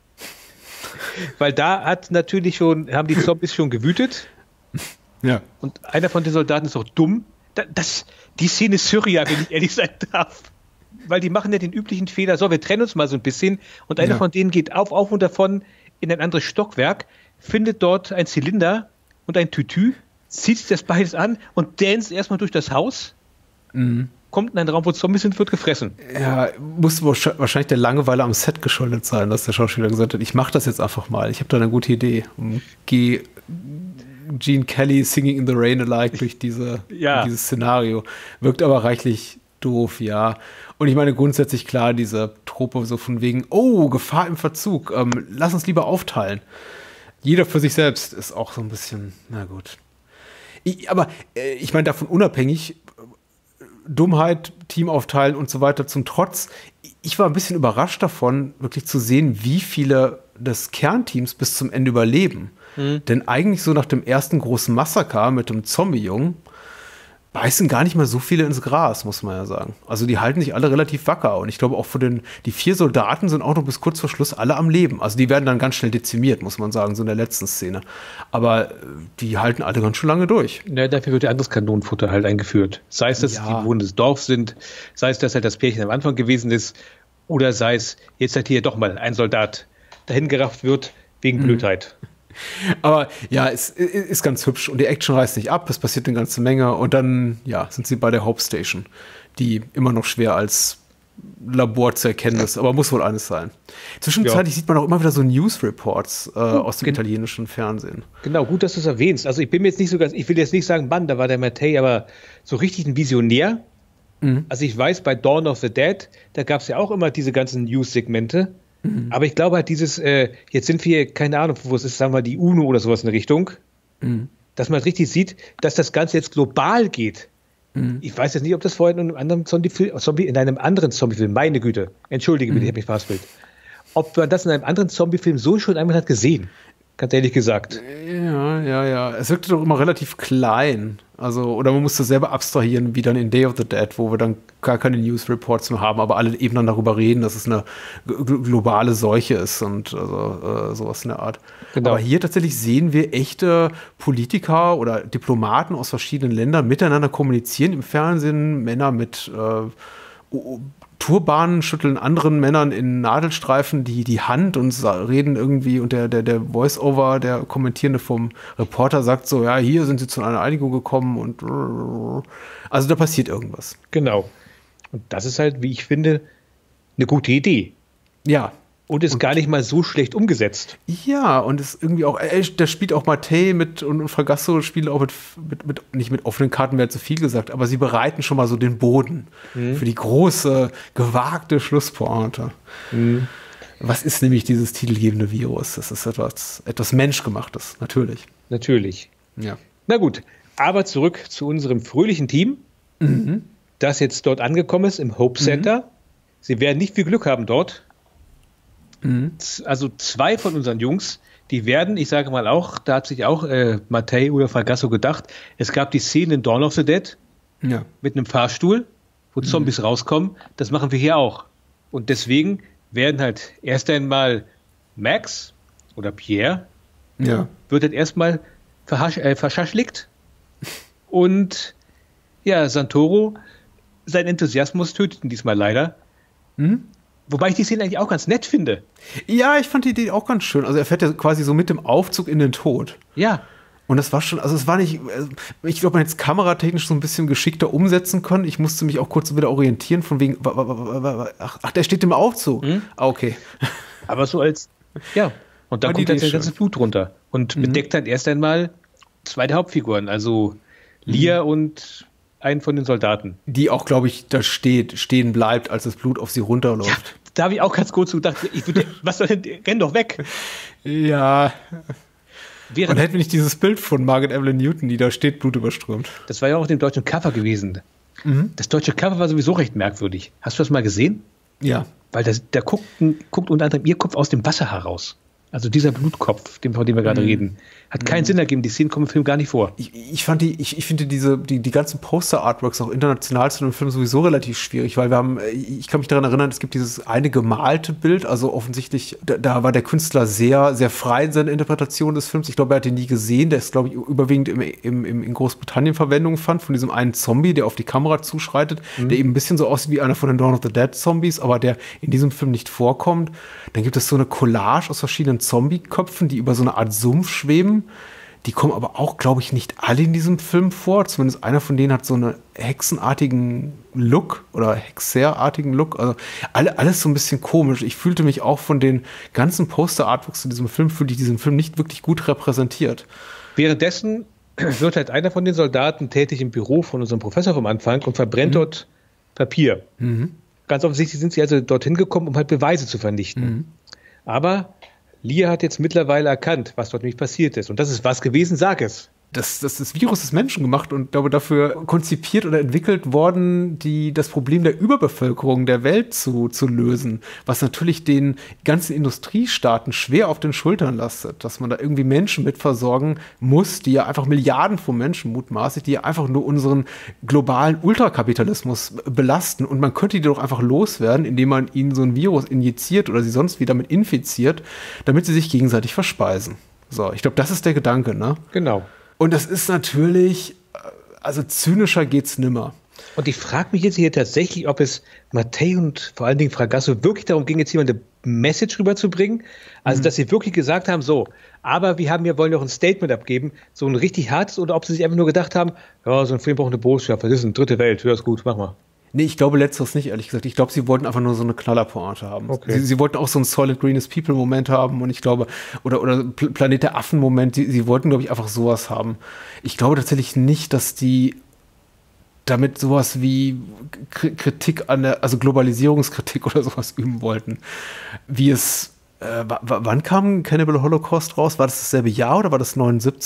Weil da hat natürlich schon, haben die Zombies schon gewütet. Ja. Und einer von den Soldaten ist auch dumm. Das, das, die Szene ist surreal, wenn ich ehrlich sein darf. Weil die machen ja den üblichen Fehler, so, wir trennen uns mal so ein bisschen. Und einer ja. von denen geht auf, auf und davon in ein anderes Stockwerk, findet dort ein Zylinder und ein Tütü, zieht sich das beides an und dance erstmal durch das Haus, mhm. kommt in einen Raum, wo Zombies sind, wird gefressen. Ja, muss wahrscheinlich der Langeweile am Set geschuldet sein, dass der Schauspieler gesagt hat, ich mache das jetzt einfach mal, ich habe da eine gute Idee. Geh Gene Kelly Singing in the Rain alike durch diese, ja. dieses Szenario. Wirkt aber reichlich doof, ja. Und ich meine grundsätzlich klar, diese Trope so von wegen, oh, Gefahr im Verzug, ähm, lass uns lieber aufteilen. Jeder für sich selbst ist auch so ein bisschen, na gut. Ich, aber äh, ich meine, davon unabhängig, Dummheit, Team aufteilen und so weiter zum Trotz, ich war ein bisschen überrascht davon, wirklich zu sehen, wie viele des Kernteams bis zum Ende überleben. Mhm. Denn eigentlich so nach dem ersten großen Massaker mit dem Zombie-Jungen beißen gar nicht mehr so viele ins Gras, muss man ja sagen. Also die halten sich alle relativ wacker. Und ich glaube auch für den, die vier Soldaten sind auch noch bis kurz vor Schluss alle am Leben. Also die werden dann ganz schnell dezimiert, muss man sagen, so in der letzten Szene. Aber die halten alle ganz schön lange durch. Ja, dafür wird ja anderes Kanonenfutter halt eingeführt. Sei es, dass ja. die Bewohner des Dorfs sind, sei es, dass halt das Pärchen am Anfang gewesen ist, oder sei es, jetzt halt hier doch mal ein Soldat dahin gerafft wird wegen Blödheit. Mhm. Aber ja, es ist ganz hübsch und die Action reißt nicht ab, es passiert eine ganze Menge und dann ja, sind sie bei der Hope Station, die immer noch schwer als Labor zu erkennen ist, aber muss wohl eines sein. Zwischenzeitlich ja. sieht man auch immer wieder so News-Reports äh, aus dem Gen- italienischen Fernsehen. Genau, gut, dass du es erwähnst. Also ich bin mir jetzt nicht so ganz, ich will jetzt nicht sagen, Mann, da war der Mattei, aber so richtig ein Visionär. Mhm. Also ich weiß, bei Dawn of the Dead, da gab es ja auch immer diese ganzen News-Segmente. Mhm. Aber ich glaube halt dieses, äh, jetzt sind wir, keine Ahnung, wo es ist, sagen wir die UNO oder sowas in der Richtung, mhm. dass man richtig sieht, dass das Ganze jetzt global geht. Mhm. Ich weiß jetzt nicht, ob das vorher in einem anderen Zombie-Film, Zombie, in einem anderen Zombie-Film, meine Güte, entschuldige bitte, mhm. ich habe mich verhaspelt, ob man das in einem anderen Zombie-Film so schon einmal hat gesehen. Ganz ehrlich gesagt. Ja, ja, ja. Es wirkte doch immer relativ klein. Also, oder man musste selber abstrahieren, wie dann in Day of the Dead, wo wir dann gar keine News Reports mehr haben, aber alle eben dann darüber reden, dass es eine g- globale Seuche ist und also, äh, sowas in der Art. Genau. Aber hier tatsächlich sehen wir echte Politiker oder Diplomaten aus verschiedenen Ländern miteinander kommunizieren im Fernsehen, Männer mit äh, Turbanen schütteln anderen Männern in Nadelstreifen die, die Hand und reden irgendwie und der, der, der Voice-Over, der Kommentierende vom Reporter sagt so, ja, hier sind sie zu einer Einigung gekommen und also da passiert irgendwas. Genau. Und das ist halt, wie ich finde, eine gute Idee. Ja. Und ist und gar nicht mal so schlecht umgesetzt. Ja, und ist irgendwie auch, äh, da spielt auch Mattei mit und, und Fragasso spielen auch mit, mit, mit, nicht mit offenen Karten, wäre zu viel gesagt, aber sie bereiten schon mal so den Boden mhm. für die große, gewagte Schlusspointe. Mhm. Was ist nämlich dieses titelgebende Virus? Das ist etwas, etwas Menschgemachtes, natürlich. Natürlich. Ja. Na gut, aber zurück zu unserem fröhlichen Team, mhm. das jetzt dort angekommen ist im Hope Center. Mhm. Sie werden nicht viel Glück haben dort. Also zwei von unseren Jungs, die werden, ich sage mal auch, da hat sich auch äh, Mattei oder Fragasso gedacht, es gab die Szene in Dawn of the Dead ja. mit einem Fahrstuhl, wo mhm. Zombies rauskommen. Das machen wir hier auch. Und deswegen werden halt erst einmal Max oder Pierre ja. wird halt erstmal verhasch- äh, verschaschlickt und ja, Santoro, sein Enthusiasmus tötet ihn diesmal leider. Mhm. Wobei ich die Szene eigentlich auch ganz nett finde. Ja, ich fand die Idee auch ganz schön. Also er fährt ja quasi so mit dem Aufzug in den Tod. Ja. Und das war schon, also es war nicht, ich glaube, man hätte es kameratechnisch so ein bisschen geschickter umsetzen können. Ich musste mich auch kurz wieder orientieren, von wegen, ach, ach der steht im Aufzug. Mhm. Ah, okay. Aber so als, ja. Und dann kommt jetzt das ganze Blut runter. Und mhm. bedeckt dann erst einmal zwei der Hauptfiguren, also Lia mhm. und einen von den Soldaten. Die auch, glaube ich, da steht, stehen bleibt, als das Blut auf sie runterläuft. Ja, da habe ich auch ganz kurz gedacht, ich würde, was soll denn, renn doch weg. Ja. Während und hätten wir nicht dieses Bild von Margaret Evelyn Newton, die da steht, blutüberströmt. Das war ja auch auf dem deutschen Cover gewesen. Mhm. Das deutsche Cover war sowieso recht merkwürdig. Hast du das mal gesehen? Ja. Weil das, da guckt, guckt unter anderem ihr Kopf aus dem Wasser heraus. Also dieser Blutkopf, von dem wir gerade mhm. reden, hat keinen mhm. Sinn ergeben. Die Szenen kommen im Film gar nicht vor. Ich, ich fand die, ich, ich finde diese, die, die ganzen Poster-Artworks auch international zu dem Film sowieso relativ schwierig, weil wir haben, ich kann mich daran erinnern, es gibt dieses eine gemalte Bild, also offensichtlich, da, da war der Künstler sehr, sehr frei in seiner Interpretation des Films. Ich glaube, er hat ihn nie gesehen. Der ist, glaube ich, überwiegend im, im, im, in Großbritannien Verwendung fand, von diesem einen Zombie, der auf die Kamera zuschreitet, mhm. der eben ein bisschen so aussieht wie einer von den Dawn of the Dead Zombies, aber der in diesem Film nicht vorkommt. Dann gibt es so eine Collage aus verschiedenen Zombie-Köpfen, die über so eine Art Sumpf schweben. Die kommen aber auch, glaube ich, nicht alle in diesem Film vor. Zumindest einer von denen hat so einen hexenartigen Look oder hexerartigen Look. Also alle, alles so ein bisschen komisch. Ich fühlte mich auch von den ganzen Poster-Artworks in diesem Film, fühlte ich diesen Film nicht wirklich gut repräsentiert. Währenddessen wird halt einer von den Soldaten tätig im Büro von unserem Professor vom Anfang und verbrennt mhm. dort Papier. Mhm. Ganz offensichtlich sind sie also dorthin gekommen, um halt Beweise zu vernichten. Mhm. Aber Lia hat jetzt mittlerweile erkannt, was dort nämlich passiert ist. Und das ist was gewesen, sag es. Das, das, das Virus ist menschengemacht und glaube dafür konzipiert oder entwickelt worden, die, das Problem der Überbevölkerung der Welt zu, zu lösen, was natürlich den ganzen Industriestaaten schwer auf den Schultern lastet, dass man da irgendwie Menschen mit versorgen muss, die ja einfach Milliarden von Menschen mutmaßlich, die ja einfach nur unseren globalen Ultrakapitalismus belasten und man könnte die doch einfach loswerden, indem man ihnen so ein Virus injiziert oder sie sonst wieder mit infiziert, damit sie sich gegenseitig verspeisen. So, ich glaube, das ist der Gedanke, ne? Genau. Und das ist natürlich, also zynischer geht's nimmer. Und ich frage mich jetzt hier tatsächlich, ob es Mattei und vor allen Dingen Fragasso wirklich darum ging, jetzt jemand eine Message rüberzubringen. Also, mhm. dass sie wirklich gesagt haben, so, aber wir haben ja, wollen doch ein Statement abgeben, so ein richtig hartes, oder ob sie sich einfach nur gedacht haben, ja, so ein Film braucht eine Botschaft, das ist eine dritte Welt, ja, ist gut, mach mal. Nee, ich glaube letzteres nicht, ehrlich gesagt. Ich glaube, sie wollten einfach nur so eine Knallerpointe haben. Okay. Sie, sie wollten auch so einen Solid Greenest People-Moment haben und ich glaube, oder, oder Planet der Affen-Moment, sie, sie wollten, glaube ich, einfach sowas haben. Ich glaube tatsächlich nicht, dass die damit sowas wie Kritik an der, also Globalisierungskritik oder sowas üben wollten. Wie es, äh, w- wann kam Cannibal Holocaust raus? War das dasselbe Jahr oder war das neunundsiebzig?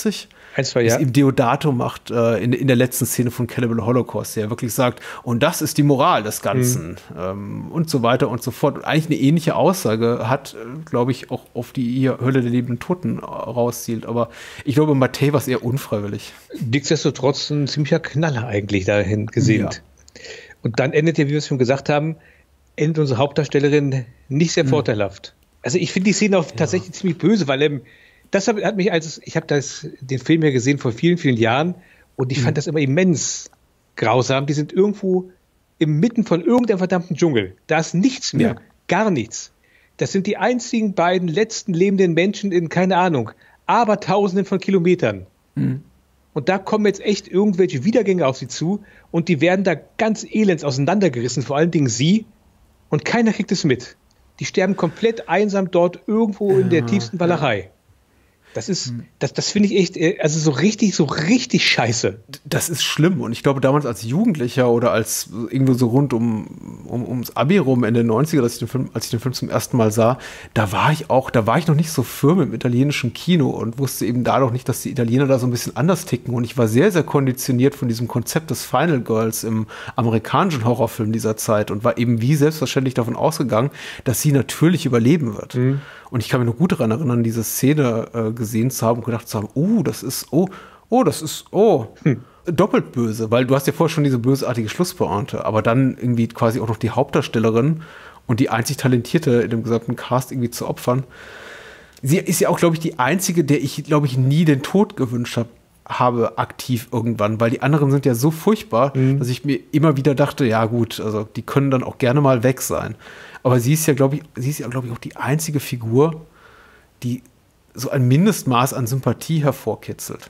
Ein, zwei wie es Jahre. ihm Deodato macht äh, in, in der letzten Szene von Cannibal Holocaust, der wirklich sagt, und das ist die Moral des Ganzen, mhm. ähm, und so weiter und so fort. Und eigentlich eine ähnliche Aussage hat, äh, glaube ich, auch auf die hier Hölle der lebenden Toten rauszielt. Aber ich glaube, Mattei war es eher unfreiwillig. Nichtsdestotrotz ein ziemlicher Knaller eigentlich dahin gesehnt. Ja. Und dann endet ja, wie wir es schon gesagt haben, endet unsere Hauptdarstellerin nicht sehr mhm. vorteilhaft. Also ich finde die Szene auch ja. tatsächlich ziemlich böse, weil ähm, das hat, hat mich als, ich habe das den Film ja gesehen vor vielen, vielen Jahren und ich mhm. fand das immer immens grausam. Die sind irgendwo inmitten von irgendeinem verdammten Dschungel. Da ist nichts mehr, ja. gar nichts. Das sind die einzigen beiden letzten lebenden Menschen in, keine Ahnung, Abertausenden von Kilometern. Mhm. Und da kommen jetzt echt irgendwelche Wiedergänger auf sie zu und die werden da ganz elends auseinandergerissen, vor allen Dingen sie, und keiner kriegt es mit. Die sterben komplett einsam dort irgendwo ja, in der tiefsten Walachei. Ja. Das ist, das, das finde ich echt, also so richtig, so richtig scheiße. Das ist schlimm und ich glaube damals als Jugendlicher oder als irgendwo so rund um, um ums Abi rum Ende der neunziger, dass ich den Film, als ich den Film zum ersten Mal sah, da war ich auch, da war ich noch nicht so firm im italienischen Kino und wusste eben da noch nicht, dass die Italiener da so ein bisschen anders ticken und ich war sehr, sehr konditioniert von diesem Konzept des Final Girls im amerikanischen Horrorfilm dieser Zeit und war eben wie selbstverständlich davon ausgegangen, dass sie natürlich überleben wird. Mhm. Und ich kann mich noch gut daran erinnern, diese Szene äh, gesehen zu haben und gedacht zu haben, oh, das ist, oh, oh, das ist, oh, hm. doppelt böse, weil du hast ja vorher schon diese bösartige Schlusspointe, aber dann irgendwie quasi auch noch die Hauptdarstellerin und die einzig Talentierte in dem gesamten Cast irgendwie zu opfern. Sie ist ja auch, glaube ich, die einzige, der ich, glaube ich, nie den Tod gewünscht habe, habe aktiv irgendwann, weil die anderen sind ja so furchtbar, mhm. dass ich mir immer wieder dachte, ja gut, also die können dann auch gerne mal weg sein. Aber sie ist ja, glaube ich, sie ist ja, glaube ich, auch die einzige Figur, die so ein Mindestmaß an Sympathie hervorkitzelt.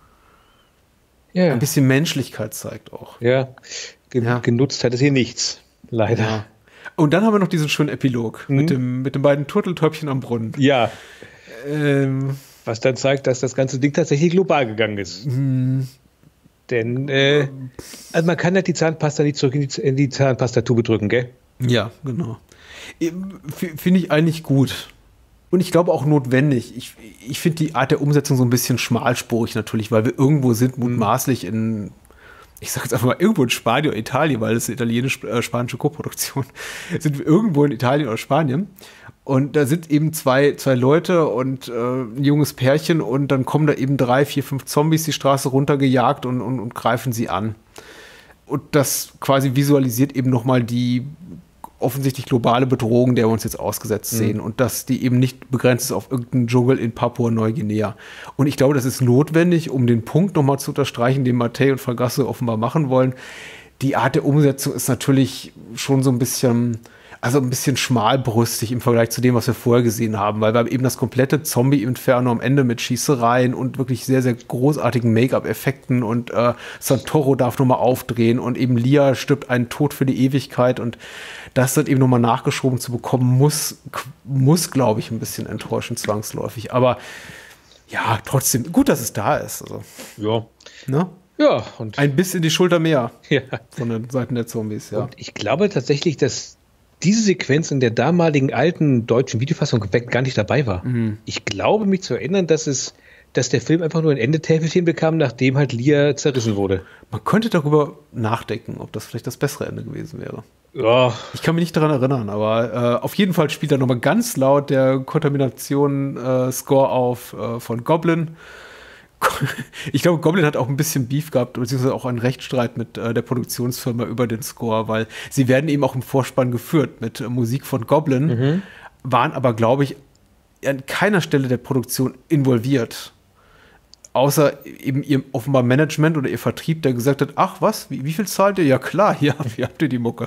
Ja. Ein bisschen Menschlichkeit zeigt auch. Ja, Gen- ja. genutzt hat es hier nichts, leider. Ja. Und dann haben wir noch diesen schönen Epilog mhm. mit, dem, mit den beiden Turteltäubchen am Brunnen. Ja. Ähm, Was dann zeigt, dass das ganze Ding tatsächlich global gegangen ist. Mhm. Denn äh, also man kann halt die Zahnpasta nicht zurück in die, in die Zahnpastatube drücken, gell? Ja, genau. Finde ich eigentlich gut. Und ich glaube auch notwendig. Ich, ich finde die Art der Umsetzung so ein bisschen schmalspurig natürlich, weil wir irgendwo sind, mutmaßlich in, ich sage jetzt einfach mal, irgendwo in Spanien oder Italien, weil das ist eine italienisch-spanische Koproduktion, sind wir irgendwo in Italien oder Spanien. Und da sind eben zwei, zwei Leute und äh, ein junges Pärchen und dann kommen da eben drei, vier, fünf Zombies die Straße runtergejagt und, und, und greifen sie an. Und das quasi visualisiert eben nochmal die offensichtlich globale Bedrohung, der wir uns jetzt ausgesetzt mhm. sehen und dass die eben nicht begrenzt ist auf irgendeinen Dschungel in Papua-Neuguinea. Und ich glaube, das ist notwendig, um den Punkt nochmal zu unterstreichen, den Mattei und Fragasso offenbar machen wollen. Die Art der Umsetzung ist natürlich schon so ein bisschen, also ein bisschen schmalbrüstig im Vergleich zu dem, was wir vorher gesehen haben, weil wir haben eben das komplette Zombie-Inferno am Ende mit Schießereien und wirklich sehr, sehr großartigen Make-up-Effekten und äh, Santoro darf nochmal aufdrehen und eben Lia stirbt einen Tod für die Ewigkeit und das dann eben nochmal nachgeschoben zu bekommen, muss, muss glaube ich, ein bisschen enttäuschen, zwangsläufig. Aber ja, trotzdem, gut, dass es da ist. Also, ja. Ne? Ja. Und ein Biss in die Schulter mehr ja. von den Seiten der Zombies, ja. Und ich glaube tatsächlich, dass diese Sequenz in der damaligen alten deutschen Videofassung gar nicht dabei war. Mhm. Ich glaube, mich zu erinnern, dass es, dass der Film einfach nur ein Endetäfelchen bekam, nachdem halt Lia zerrissen wurde. Man könnte darüber nachdenken, ob das vielleicht das bessere Ende gewesen wäre. Ja. Ich kann mich nicht daran erinnern, aber äh, auf jeden Fall spielt da nochmal ganz laut der Kontamination-Score äh, auf äh, von Goblin. Ich glaube, Goblin hat auch ein bisschen Beef gehabt, beziehungsweise auch einen Rechtsstreit mit äh, der Produktionsfirma über den Score, weil sie werden eben auch im Vorspann geführt mit äh, Musik von Goblin, mhm. waren aber, glaube ich, an keiner Stelle der Produktion involviert. Außer eben ihr offenbar Management oder ihr Vertrieb, der gesagt hat, ach was, wie, wie viel zahlt ihr? Ja klar, hier, hier habt ihr die Mucke.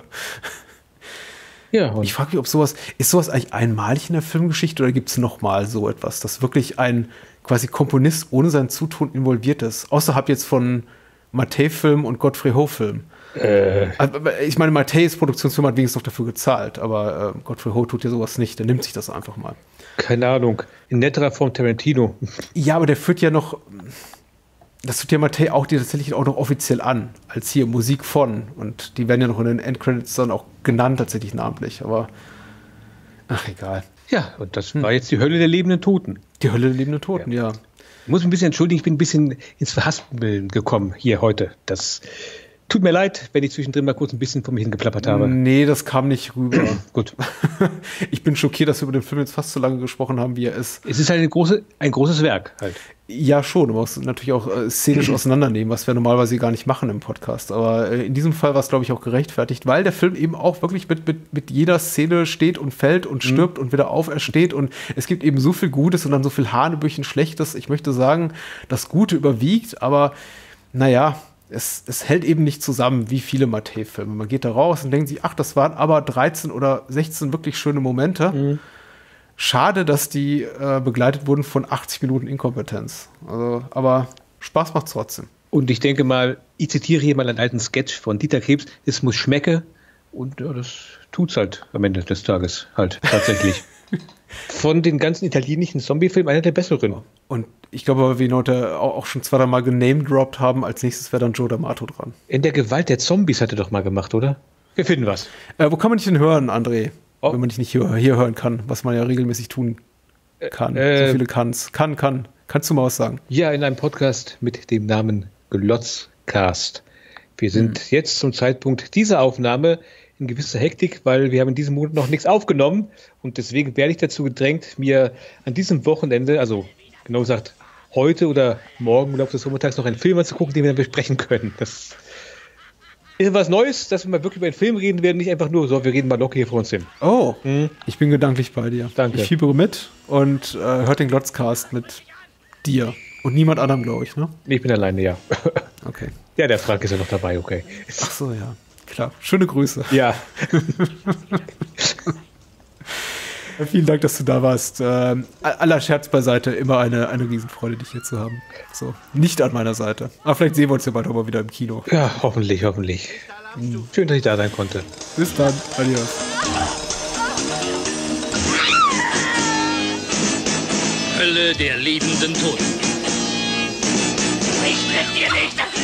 Ja, und ich frage mich, ob sowas, ist sowas eigentlich einmalig in der Filmgeschichte oder gibt es nochmal so etwas, dass wirklich ein quasi Komponist ohne sein Zutun involviert ist? Außerhalb jetzt von Mattei-Film und Godfrey Ho-Film. Äh. Ich meine, Matteis Produktionsfirma hat wenigstens noch dafür gezahlt, aber äh, Godfrey Ho tut ja sowas nicht, der nimmt sich das einfach mal. Keine Ahnung, in netterer Form Tarantino. Ja, aber der führt ja noch, das tut ja Mattei auch die tatsächlich auch noch offiziell an, als hier Musik von. Und die werden ja noch in den Endcredits dann auch genannt, tatsächlich namentlich, aber ach, egal. Ja, und das hm. war jetzt die Hölle der lebenden Toten. Die Hölle der lebenden Toten, ja. ja. Ich muss mich ein bisschen entschuldigen, ich bin ein bisschen ins Verhaspeln gekommen hier heute. Das tut mir leid, wenn ich zwischendrin mal kurz ein bisschen vor mich hingeplappert habe. Nee, das kam nicht rüber. Gut. Ich bin schockiert, dass wir über den Film jetzt fast so lange gesprochen haben, wie er ist. Es ist halt eine große, ein großes Werk halt. Ja, schon. Du musst natürlich auch äh, szenisch auseinandernehmen, was wir normalerweise gar nicht machen im Podcast. Aber äh, in diesem Fall war es, glaube ich, auch gerechtfertigt, weil der Film eben auch wirklich mit, mit, mit jeder Szene steht und fällt und stirbt mhm. und wieder aufersteht. Und es gibt eben so viel Gutes und dann so viel Hanebüchen Schlechtes. Ich möchte sagen, das Gute überwiegt, aber naja, es, es hält eben nicht zusammen wie viele Mattei-Filme. Man geht da raus und denkt sich, ach, das waren aber dreizehn oder sechzehn wirklich schöne Momente. Mhm. Schade, dass die äh, begleitet wurden von achtzig Minuten Inkompetenz. Also, aber Spaß macht's trotzdem. Und ich denke mal, ich zitiere hier mal einen alten Sketch von Dieter Krebs, es muss schmecke. Und ja, das tut's halt am Ende des Tages halt tatsächlich. Von den ganzen italienischen Zombie-Filmen einer der besseren. Und ich glaube, weil wir ihn heute auch schon zweimal genamedroppt haben, als nächstes wäre dann Joe D'Amato dran. In der Gewalt der Zombies hat er doch mal gemacht, oder? Wir finden was. Äh, wo kann man dich denn hören, André? Oh. Wenn man dich nicht hier, hier hören kann, was man ja regelmäßig tun kann. Äh, so viele kann's. Kann, kann. Kannst du mal was sagen? Ja, in einem Podcast mit dem Namen Glotzcast. Wir sind hm. jetzt zum Zeitpunkt dieser Aufnahme in gewisser Hektik, weil wir haben in diesem Monat noch nichts aufgenommen und deswegen werde ich dazu gedrängt, mir an diesem Wochenende, also genau gesagt heute oder morgen im Laufe des Vormittags noch einen Film anzugucken, den wir dann besprechen können. Das ist was Neues, dass wir mal wirklich über einen Film reden werden, nicht einfach nur so, wir reden mal locker hier vor uns hin. Oh, hm. Ich bin gedanklich bei dir. Danke. Ich fiebere mit und äh, hört den Glotzcast mit dir und niemand anderem, glaube ich, ne? Ich bin alleine, ja. Okay. Ja, der Frank ist ja noch dabei, okay. Ach so, ja. Klar. Schöne Grüße. Ja. Vielen Dank, dass du da warst. Äh, aller Scherz beiseite, immer eine, eine Riesenfreude, dich hier zu haben. So, nicht an meiner Seite. Aber vielleicht sehen wir uns ja bald auch mal wieder im Kino. Ja, hoffentlich, hoffentlich. Mhm. Schön, dass ich da sein konnte. Bis dann. Adios. Hölle der lebenden Toten. Ich treffe dir nicht.